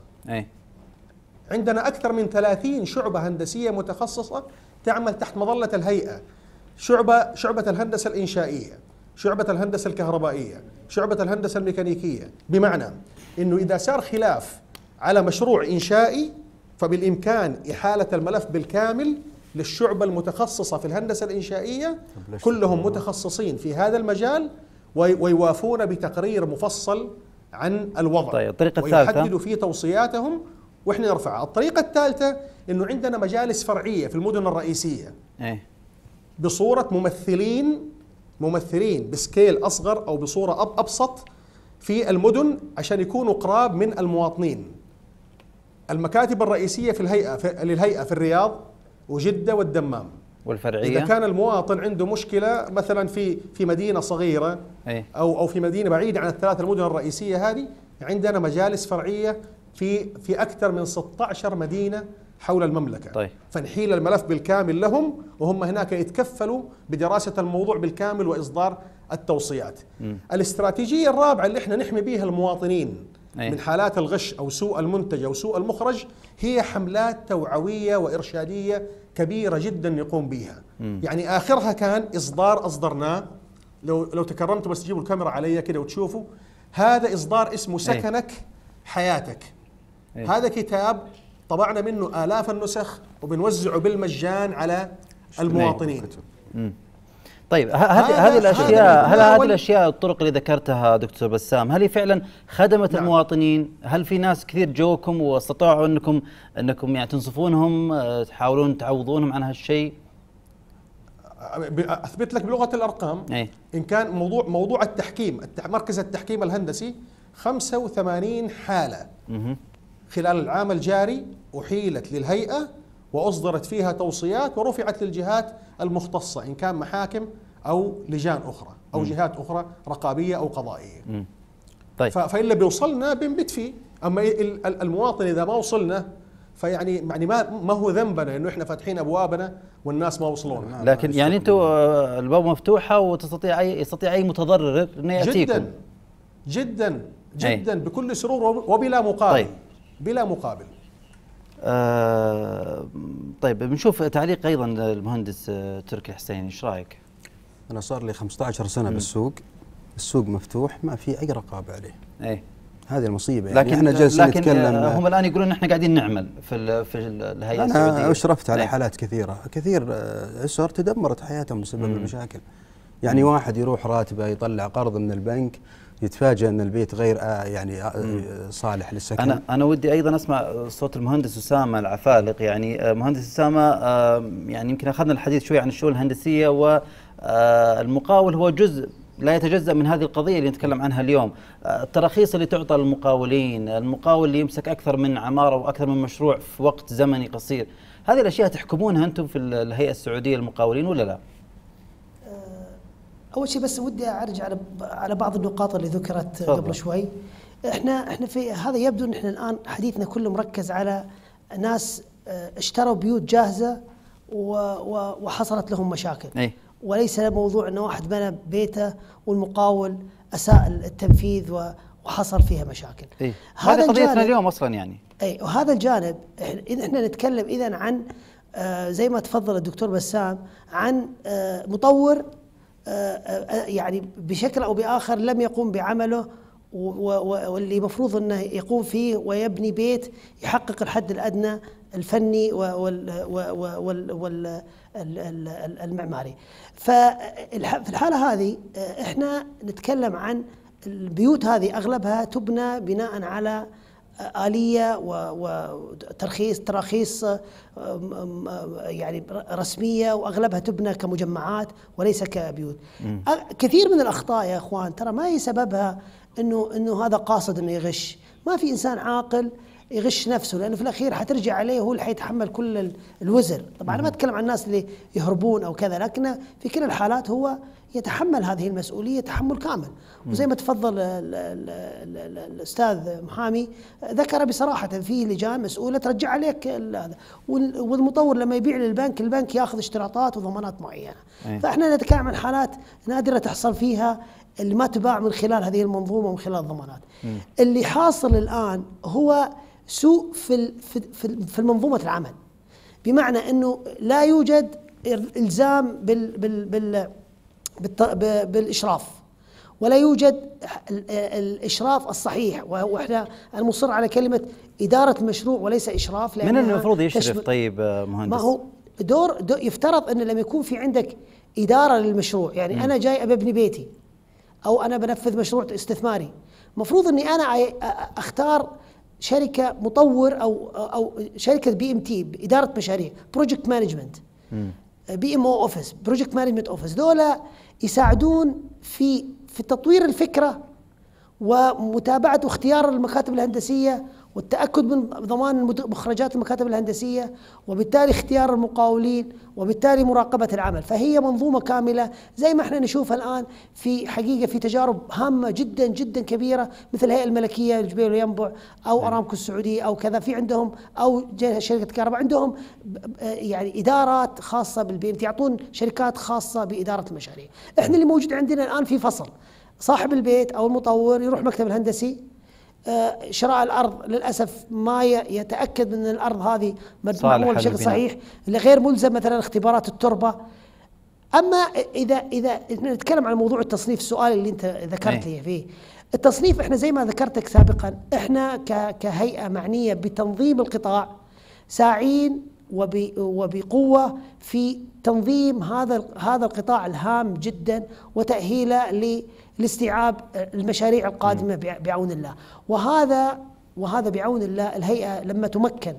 عندنا أكثر من 30 شعبة هندسية متخصصة تعمل تحت مظلة الهيئة. شعبة الهندسة الإنشائية، شعبة الهندسة الكهربائية، شعبة الهندسة الميكانيكية. بمعنى أنه إذا صار خلاف على مشروع إنشائي فبالإمكان إحالة الملف بالكامل للشعبة المتخصصة في الهندسة الإنشائية، كلهم متخصصين في هذا المجال ويوافون بتقرير مفصل عن الوضع. طيب الطريقة الثالثة ويحددوا فيه توصياتهم واحنا نرفعها. الطريقة الثالثة انه عندنا مجالس فرعية في المدن الرئيسية بصورة ممثلين بسكيل اصغر او بصورة ابسط في المدن عشان يكونوا قراب من المواطنين. المكاتب الرئيسية للهيئة في الرياض وجدة والدمام. والفرعية إذا كان المواطن عنده مشكلة مثلا في مدينة صغيرة أو في مدينة بعيدة عن الثلاث المدن الرئيسية هذه، عندنا مجالس فرعية في أكثر من 16 مدينة حول المملكة. طيب. فنحيل الملف بالكامل لهم وهم هناك يتكفلوا بدراسة الموضوع بالكامل وإصدار التوصيات. الاستراتيجية الرابعة اللي احنا نحمي بها المواطنين من حالات الغش أو سوء المنتج أو سوء المخرج هي حملات توعوية وإرشادية كبيرة جدا نقوم بها. يعني آخرها كان أصدرناه، لو تكرمتوا بس تجيبوا الكاميرا علي كده وتشوفوا، هذا إصدار اسمه سكنك حياتك. هذا كتاب طبعنا منه آلاف النسخ وبنوزعه بالمجان على المواطنين. طيب هذه الاشياء، هل هذه الاشياء الطرق اللي ذكرتها دكتور بسام هل هي فعلا خدمت المواطنين؟ هل في ناس كثير جوكم واستطاعوا انكم يعني تنصفونهم، تحاولون تعوضونهم عن هالشيء؟ اثبت لك بلغه الارقام. ان كان موضوع التحكيم، مركز التحكيم الهندسي 85 حاله خلال العام الجاري أحيلت للهيئة وأصدرت فيها توصيات ورفعت للجهات المختصة إن كان محاكم أو لجان أخرى أو جهات أخرى رقابية أو قضائية. طيب. فإلا بيوصلنا بنبت فيه. أما المواطن إذا ما وصلنا فيعني ما هو ذنبنا إنه إحنا فاتحين أبوابنا والناس ما وصلونا. لكن يعني أنتم الباب مفتوحة يستطيع أي متضرر إنه يأتيكم. جدا بكل سرور وبلا مقابل. طيب. بلا مقابل. طيب بنشوف تعليق ايضا المهندس تركي حسين، ايش رايك؟ انا صار لي 15 سنه بالسوق، السوق مفتوح ما في اي رقابه عليه. هذه المصيبه. لكن يعني احنا جالسين نتكلم، هم الان يقولون احنا قاعدين نعمل في الهيئه السعوديه. انا اشرفت على حالات كثير اسر تدمرت حياتهم بسبب المشاكل. يعني واحد يروح راتبه يطلع قرض من البنك يتفاجأ أن البيت غير يعني صالح للسكن. أنا ودي أيضا أسمع صوت المهندس أسامة العفالق. يعني مهندس أسامة، يعني يمكن أخذنا الحديث شوي عن الشؤون الهندسية، والمقاول هو جزء لا يتجزأ من هذه القضية اللي نتكلم عنها اليوم. التراخيص اللي تعطى للمقاولين، المقاول اللي يمسك أكثر من عمارة وأكثر من مشروع في وقت زمني قصير، هذه الأشياء تحكمونها أنتم في الهيئة السعودية للمقاولين ولا لا؟ اول شيء بس ودي ارجع على بعض النقاط اللي ذكرت قبل شوي. احنا في هذا يبدو ان احنا الان حديثنا كله مركز على ناس اشتروا بيوت جاهزه وحصلت لهم مشاكل. وليس موضوع انه واحد بنى بيته والمقاول اساء التنفيذ وحصل فيها مشاكل. هذه قضيتنا اليوم اصلا يعني. وهذا الجانب اذا احنا نتكلم اذا عن زي ما تفضل الدكتور بسام عن مطور يعني بشكل أو بآخر لم يقوم بعمله واللي مفروض أنه يقوم فيه ويبني بيت يحقق الحد الأدنى الفني والمعماري. ففي الحالة هذه احنا نتكلم عن البيوت هذه أغلبها تبنى بناء على آلية تراخيص يعني رسمية، وأغلبها تبنى كمجمعات وليس كبيوت. كثير من الأخطاء يا أخوان ترى ما هي سببها إنه هذا قاصد إنه يغش. ما في إنسان عاقل يغش نفسه، لأنه في الأخير حترجع عليه هو اللي حيتحمل كل الوزر. طبعا أنا ما أتكلم عن الناس اللي يهربون أو كذا، لكن في كل الحالات هو يتحمل هذه المسؤولية تحمل كامل. وزي ما تفضل الأستاذ محامي ذكر بصراحة في لجان مسؤولة ترجع عليك هذا، والمطور لما يبيع للبنك البنك ياخذ اشتراطات وضمانات معينة. فإحنا نتكلم عن حالات نادرة تحصل فيها اللي ما تباع من خلال هذه المنظومة ومن خلال الضمانات. اللي حاصل الآن هو سوء في منظومة العمل، بمعنى أنه لا يوجد إلزام بالإشراف، ولا يوجد الإشراف الصحيح. وإحنا المصر على كلمة إدارة المشروع وليس إشراف. من المفروض يشرف طيب مهندس؟ ما هو دور يفترض أن لما يكون في عندك إدارة للمشروع، يعني أنا جاي أبني بيتي أو أنا بنفذ مشروع استثماري، مفروض أني أنا أختار شركة مطور أو شركة BMT إدارة مشاريع، بروجكت مانجمنت، BMO أوفيس، بروجكت مانجمنت أوفيس. دولة يساعدون في تطوير الفكرة ومتابعة واختيار المكاتب الهندسية والتأكد من ضمان مخرجات المكاتب الهندسية، وبالتالي اختيار المقاولين، وبالتالي مراقبة العمل. فهي منظومة كاملة زي ما احنا نشوفها الآن في حقيقة في تجارب هامة جدا جدا كبيرة مثل الهيئة الملكية الجبيل وينبع أو أرامكو السعودية أو كذا، في عندهم أو شركة كهرباء عندهم يعني إدارات خاصة بالBMT، يعطون شركات خاصة بإدارة المشاريع. احنا اللي موجود عندنا الآن في فصل صاحب البيت أو المطور يروح مكتب الهندسي، شراء الأرض للأسف ما يتأكد من الأرض هذه معمولة بشكل صحيح، غير ملزم مثلا اختبارات التربة. أما إذا نتكلم عن موضوع التصنيف، السؤال اللي أنت ذكرت لي فيه التصنيف، إحنا زي ما ذكرتك سابقا إحنا كهيئة معنية بتنظيم القطاع ساعين وبقوة في تنظيم هذا القطاع الهام جدا وتأهيله لاستيعاب المشاريع القادمة بعون الله. وهذا بعون الله الهيئة لما تمكن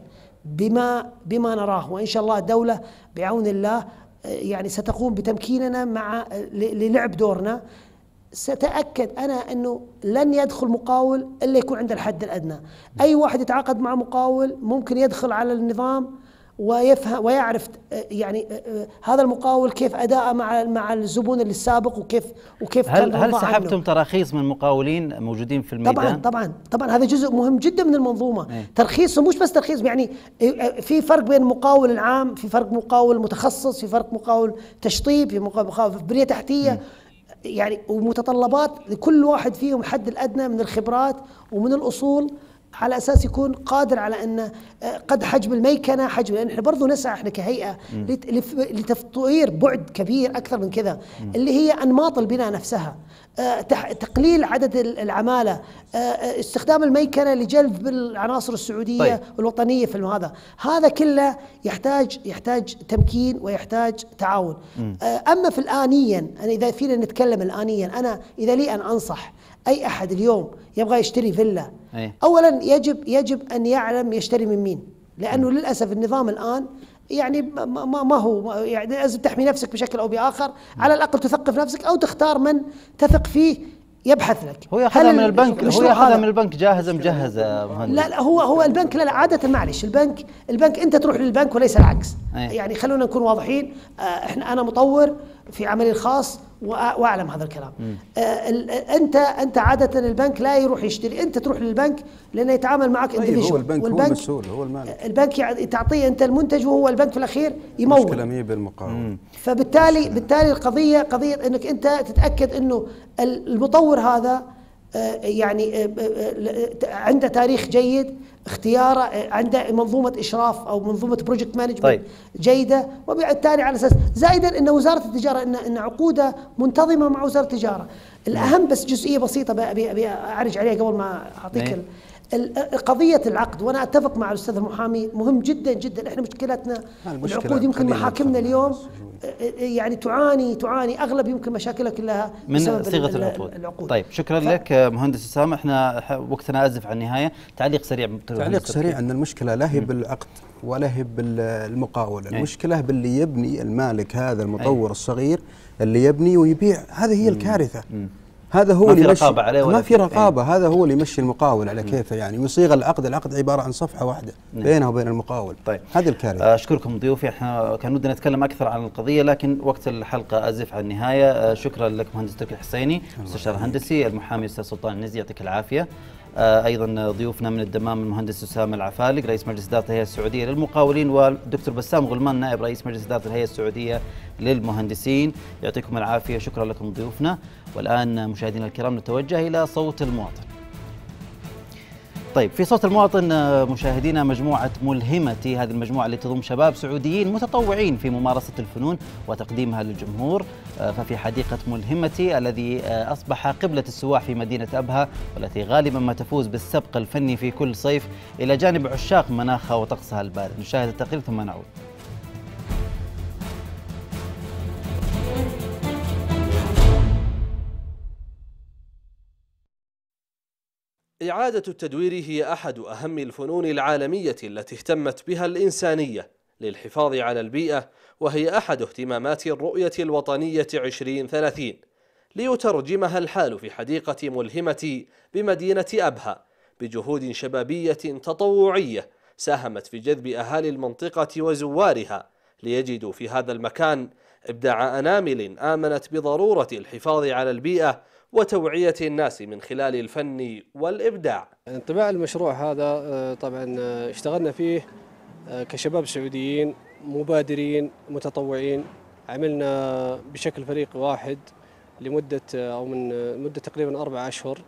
بما نراه، وإن شاء الله الدولة بعون الله يعني ستقوم بتمكيننا للعب دورنا. ستأكد أنا أنه لن يدخل مقاول إلا يكون عنده الحد الأدنى. أي واحد يتعاقد مع مقاول ممكن يدخل على النظام ويفهم ويعرف يعني هذا المقاول كيف أداءه مع الزبون اللي السابق وكيف هل سحبتم تراخيص من مقاولين موجودين في الميدان؟ طبعا هذا جزء مهم جدا من المنظومة. ترخيصه مش بس ترخيص، يعني في فرق بين المقاول العام، في فرق مقاول متخصص، في فرق مقاول تشطيب، في مقاول بنية تحتية، يعني ومتطلبات لكل واحد فيهم الحد الأدنى من الخبرات ومن الأصول على اساس يكون قادر على ان قد حجم الميكنه حجم، لان احنا برضه نسعى احنا كهيئه لتطوير بعد كبير اكثر من كذا، اللي هي انماط البناء نفسها، تقليل عدد العماله، استخدام الميكنه لجلب العناصر السعوديه والوطنيه في هذا كله يحتاج تمكين ويحتاج تعاون. اما في الانيا، انا اذا فينا نتكلم الانيا، انا اذا لي ان انصح اي احد اليوم يبغى يشتري فيلا، اولا يجب ان يعلم يشتري من مين، لانه للاسف النظام الان يعني ما هو يعني لازم تحمي نفسك بشكل او باخر، على الاقل تثقف نفسك او تختار من تثق فيه يبحث لك. هو ياخذها من البنك، هو ياخذها من البنك جاهزه مجهزه مهندس. لا هو البنك، لا عاده معلش، البنك انت تروح للبنك وليس العكس. يعني خلونا نكون واضحين، انا مطور في عملي الخاص واعلم هذا الكلام. انت عاده البنك لا يروح يشتري، انت تروح للبنك لانه يتعامل معك اندفيشوال. هو البنك هو المسؤول، هو المالك. البنك تعطيه انت المنتج وهو البنك في الاخير يمول. مشكله مية بالمقاول. فبالتالي القضيه قضيه انك انت تتاكد انه المطور هذا يعني عنده تاريخ جيد، اختياره عنده منظومه اشراف او منظومه بروجكت مانجمنت جيده، وبالتالي على اساس زائدا ان وزاره التجاره ان عقوده منتظمه مع وزاره التجاره. الاهم بس جزئيه بسيطه ابي اعرج عليها قبل ما اعطيك قضيه العقد، وانا اتفق مع الاستاذ المحامي، مهم جدا جدا. احنا مشكلتنا العقود، يمكن محاكمنا اليوم يعني تعاني اغلب يمكن مشاكلها كلها من صيغه العقود. طيب شكرا لك مهندس اسامه، احنا وقتنا ازف على النهايه. تعليق سريع ان المشكله لا هي بالعقد ولا هي بالمقاول، المشكله باللي يبني، المالك هذا المطور الصغير اللي يبني ويبيع، هذه هي الكارثه. هذا هو اللي يمشي، ما في رقابه، هذا هو اللي يمشي المقاول على كيفه، يعني يصيغ العقد عباره عن صفحه واحده بينه وبين المقاول. طيب هذه الكارثه. اشكركم ضيوفي، احنا كان ودنا نتكلم اكثر عن القضيه لكن وقت الحلقه ازف على النهايه. شكرا لك مهندس تركي الحسيني مستشار هندسي، المحامي استاذ سلطان النزي يعطيك العافيه. ايضا ضيوفنا من الدمام المهندس اسامه العفالق رئيس مجلس اداره الهيئه السعوديه للمقاولين، والدكتور بسام غلمان نائب رئيس مجلس اداره الهيئه السعوديه للمهندسين، يعطيكم العافيه. شكرا لكم ضيوفنا. والان مشاهدينا الكرام نتوجه الى صوت المواطن. طيب في صوت المواطن مشاهدينا مجموعة ملهمتي، هذه المجموعة اللي تضم شباب سعوديين متطوعين في ممارسة الفنون وتقديمها للجمهور. ففي حديقة ملهمتي الذي أصبح قبلة السواح في مدينة أبها، والتي غالبا ما تفوز بالسبق الفني في كل صيف، إلى جانب عشاق مناخها وطقسها البارد. نشاهد التقرير ثم نعود. إعادة التدوير هي أحد أهم الفنون العالمية التي اهتمت بها الإنسانية للحفاظ على البيئة، وهي أحد اهتمامات الرؤية الوطنية 2030 ليترجمها الحال في حديقة ملهمتي بمدينة أبها بجهود شبابية تطوعية ساهمت في جذب أهالي المنطقة وزوارها ليجدوا في هذا المكان إبداع أنامل آمنت بضرورة الحفاظ على البيئة وتوعية الناس من خلال الفن والإبداع. انطباع المشروع هذا طبعا اشتغلنا فيه كشباب سعوديين مبادرين متطوعين، عملنا بشكل فريق واحد لمدة أو من مدة تقريبا 4 أشهر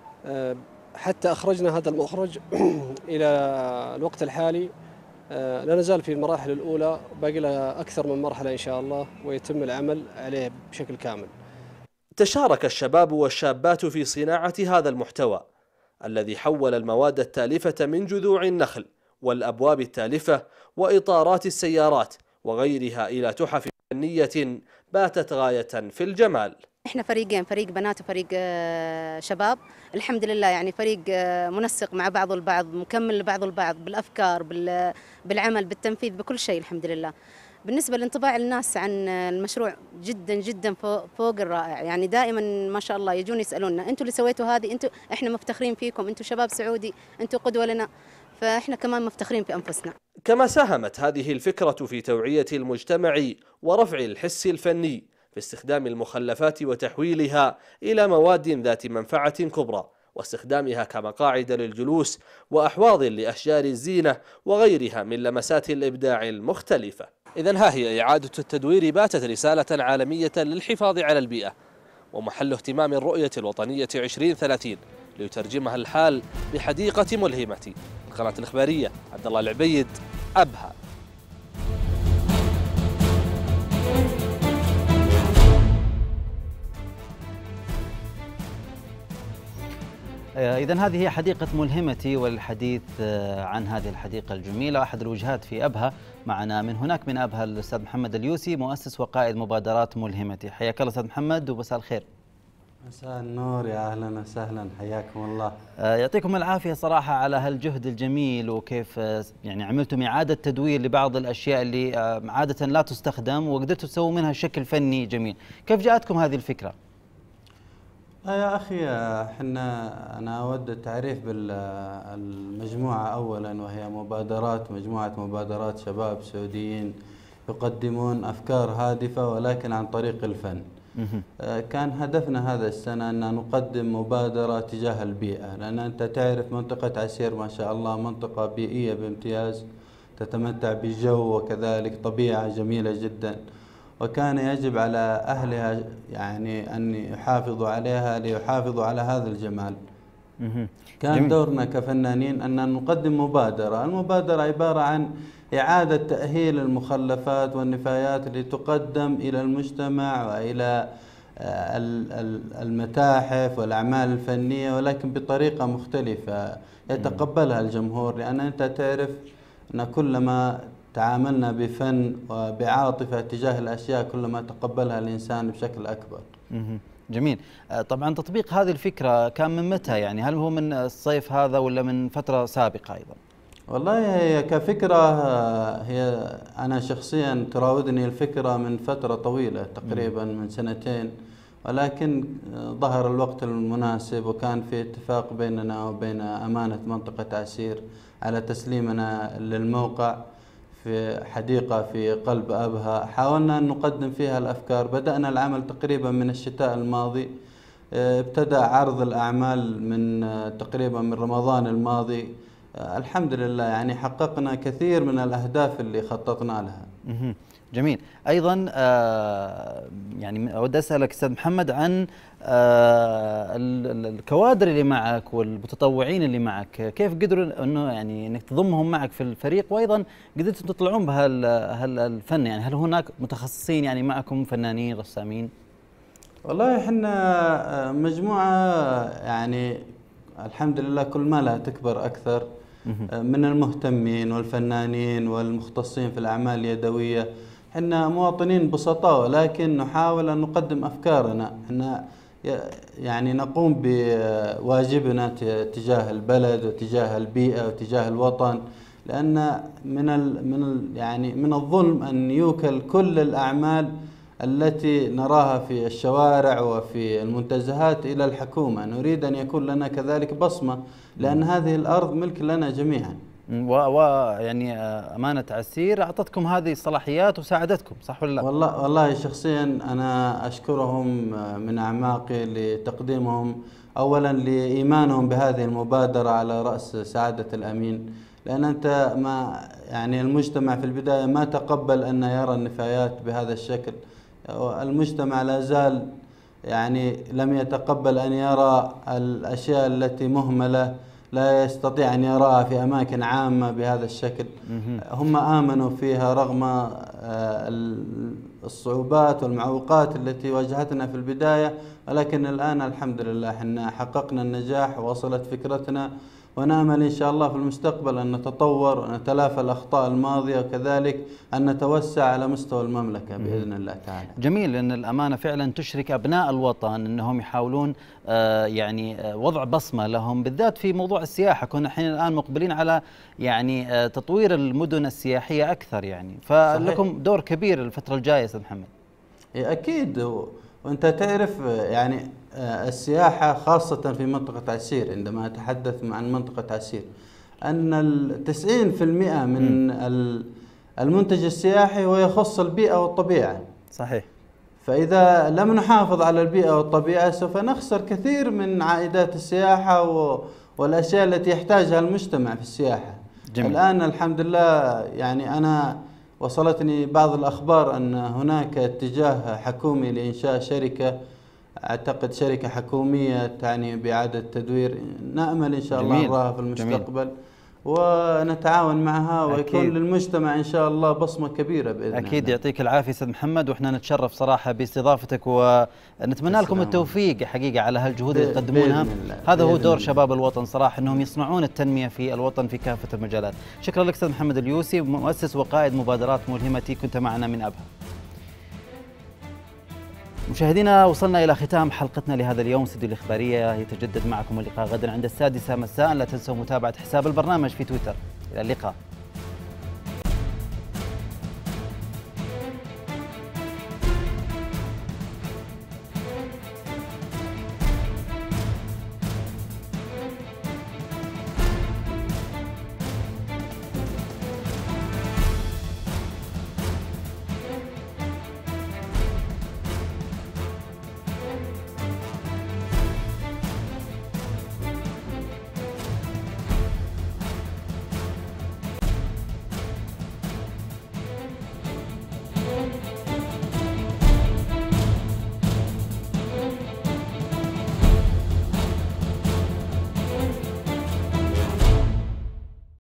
حتى أخرجنا هذا المخرج إلى الوقت الحالي. لا نزال في المراحل الأولى، باقي لها أكثر من مرحلة إن شاء الله ويتم العمل عليه بشكل كامل. تشارك الشباب والشابات في صناعة هذا المحتوى الذي حول المواد التالفة من جذوع النخل والأبواب التالفة وإطارات السيارات وغيرها إلى تحف فنية باتت غاية في الجمال. احنا فريقين، فريق بنات وفريق شباب، الحمد لله يعني فريق منسق مع بعض البعض، مكمل لبعض البعض بالأفكار بالعمل بالتنفيذ بكل شيء الحمد لله. بالنسبة لانطباع الناس عن المشروع جدا جدا فوق الرائع، يعني دائما ما شاء الله يجون يسألونا انتوا اللي سويتوا هذه، انتوا احنا مفتخرين فيكم، انتوا شباب سعودي، انتوا قدوة لنا، فاحنا كمان مفتخرين في انفسنا. كما ساهمت هذه الفكرة في توعية المجتمع ورفع الحس الفني في استخدام المخلفات وتحويلها إلى مواد ذات منفعة كبرى واستخدامها كمقاعد للجلوس وأحواض لأشجار الزينة وغيرها من لمسات الإبداع المختلفة. إذن ها هي إعادة التدوير باتت رسالة عالمية للحفاظ على البيئة ومحل اهتمام الرؤية الوطنية 2030 ليترجمها الحال بحديقة ملهمة. القناة الإخبارية، عبد الله العبيد، أبها. إذن هذه هي حديقة ملهمتي، والحديث عن هذه الحديقة الجميلة أحد الوجهات في أبها. معنا من هناك من أبها الأستاذ محمد اليوسي، مؤسس وقائد مبادرات ملهمتي. حياك الله أستاذ محمد ومساء الخير. مساء النور، يا أهلا وسهلا، حياكم الله. يعطيكم العافية صراحة على هالجهد الجميل، وكيف يعني عملتم إعادة تدوير لبعض الأشياء اللي عادة لا تستخدم وقدرتوا تسووا منها شكل فني جميل. كيف جاءتكم هذه الفكرة؟ يا أخي أنا أود التعريف بالمجموعة أولا، وهي مجموعة مبادرات شباب سعوديين يقدمون أفكار هادفة ولكن عن طريق الفن. كان هدفنا هذا السنة أن نقدم مبادرة تجاه البيئة، لأن أنت تعرف منطقة عسير ما شاء الله منطقة بيئية بامتياز، تتمتع بجو وكذلك طبيعة جميلة جدا، وكان يجب على أهلها يعني أن يحافظوا عليها ليحافظوا على هذا الجمال. كان دورنا كفنانين أن نقدم مبادرة. المبادرة عبارة عن إعادة تأهيل المخلفات والنفايات اللي تقدم إلى المجتمع وإلى المتاحف والأعمال الفنية، ولكن بطريقة مختلفة يتقبلها الجمهور، لأن أنت تعرف أن كلما تعاملنا بفن وبعاطفة تجاه الأشياء كلما تقبلها الإنسان بشكل أكبر. جميل. طبعا تطبيق هذه الفكرة كان من متى يعني؟ هل هو من الصيف هذا ولا من فترة سابقة أيضا؟ والله هي كفكرة، هي أنا شخصيا تراودني الفكرة من فترة طويلة تقريبا من 2 سنين، ولكن ظهر الوقت المناسب وكان في اتفاق بيننا وبين أمانة منطقة عسير على تسليمنا للموقع في حديقة في قلب أبها. حاولنا أن نقدم فيها الأفكار. بدأنا العمل تقريبا من الشتاء الماضي، ابتدأ عرض الأعمال من تقريبا من رمضان الماضي. الحمد لله يعني حققنا كثير من الأهداف اللي خططنا لها. جميل. أيضا يعني أود أسألك أستاذ محمد عن الكوادر اللي معك والمتطوعين اللي معك، كيف قدروا أنه يعني أنك تضمهم معك في الفريق، وأيضا قدرتوا تطلعون بهالفن؟ يعني هل هناك متخصصين يعني معكم، فنانين رسامين؟ والله احنا مجموعة يعني الحمد لله كل ما لها تكبر أكثر، من المهتمين والفنانين والمختصين في الأعمال اليدوية. احنا مواطنين بسطاء، ولكن نحاول أن نقدم أفكارنا. احنا يعني نقوم بواجبنا تجاه البلد وتجاه البيئة وتجاه الوطن، لأن من الظلم أن يوكل كل الأعمال التي نراها في الشوارع وفي المنتزهات إلى الحكومة. نريد أن يكون لنا كذلك بصمة، لأن هذه الأرض ملك لنا جميعا. ويعني أمانة عسير أعطتكم هذه الصلاحيات وساعدتكم، صح ولا لا؟ والله شخصيا أنا أشكرهم من أعماقي لتقديمهم أولا لإيمانهم بهذه المبادرة على رأس سعادة الأمين، لأن أنت ما يعني المجتمع في البداية ما تقبل أن يرى النفايات بهذا الشكل. المجتمع لا زال يعني لم يتقبل أن يرى الأشياء التي مهملة، لا يستطيع أن يراها في أماكن عامة بهذا الشكل. هم آمنوا فيها رغم الصعوبات والمعوقات التي واجهتنا في البداية، ولكن الآن الحمد لله احنا حققنا النجاح ووصلت فكرتنا، ونأمل إن شاء الله في المستقبل أن نتطور ونتلافى الأخطاء الماضية، وكذلك أن نتوسع على مستوى المملكة بإذن الله تعالى. جميل، لأن الأمانة فعلا تشرك أبناء الوطن أنهم يحاولون يعني وضع بصمة لهم، بالذات في موضوع السياحة. كنا حين الآن مقبلين على يعني تطوير المدن السياحية أكثر يعني، فلكم دور كبير الفترة الجاية أستاذ محمد. أكيد، وأنت تعرف يعني السياحة خاصة في منطقة عسير، عندما أتحدث عن منطقة عسير أن 90% من المنتج السياحي هو يخص البيئة والطبيعة. صحيح. فإذا لم نحافظ على البيئة والطبيعة سوف نخسر كثير من عائدات السياحة والأشياء التي يحتاجها المجتمع في السياحة. جميل. الآن الحمد لله يعني أنا وصلتني بعض الأخبار أن هناك اتجاه حكومي لإنشاء شركة أعتقد شركة حكومية تعني بإعادة التدوير، نأمل إن شاء الله نراها في المستقبل. جميل. ونتعاون معها ويكون للمجتمع إن شاء الله بصمة كبيرة بإذن الله. أكيد. يعطيك العافية أستاذ محمد، وإحنا نتشرف صراحة باستضافتك ونتمنى لكم التوفيق حقيقة على هالجهود اللي تقدمونها. هذا هو دور شباب الوطن صراحة، أنهم يصنعون التنمية في الوطن في كافة المجالات. شكرا لك أستاذ محمد اليوسي، مؤسس وقائد مبادرات ملهمتي، كنت معنا من أبها. مشاهدينا، وصلنا إلى ختام حلقتنا لهذا اليوم. استوديو الإخبارية يتجدد معكم اللقاء غدا عند 6:00 مساء. لا تنسوا متابعة حساب البرنامج في تويتر. إلى اللقاء.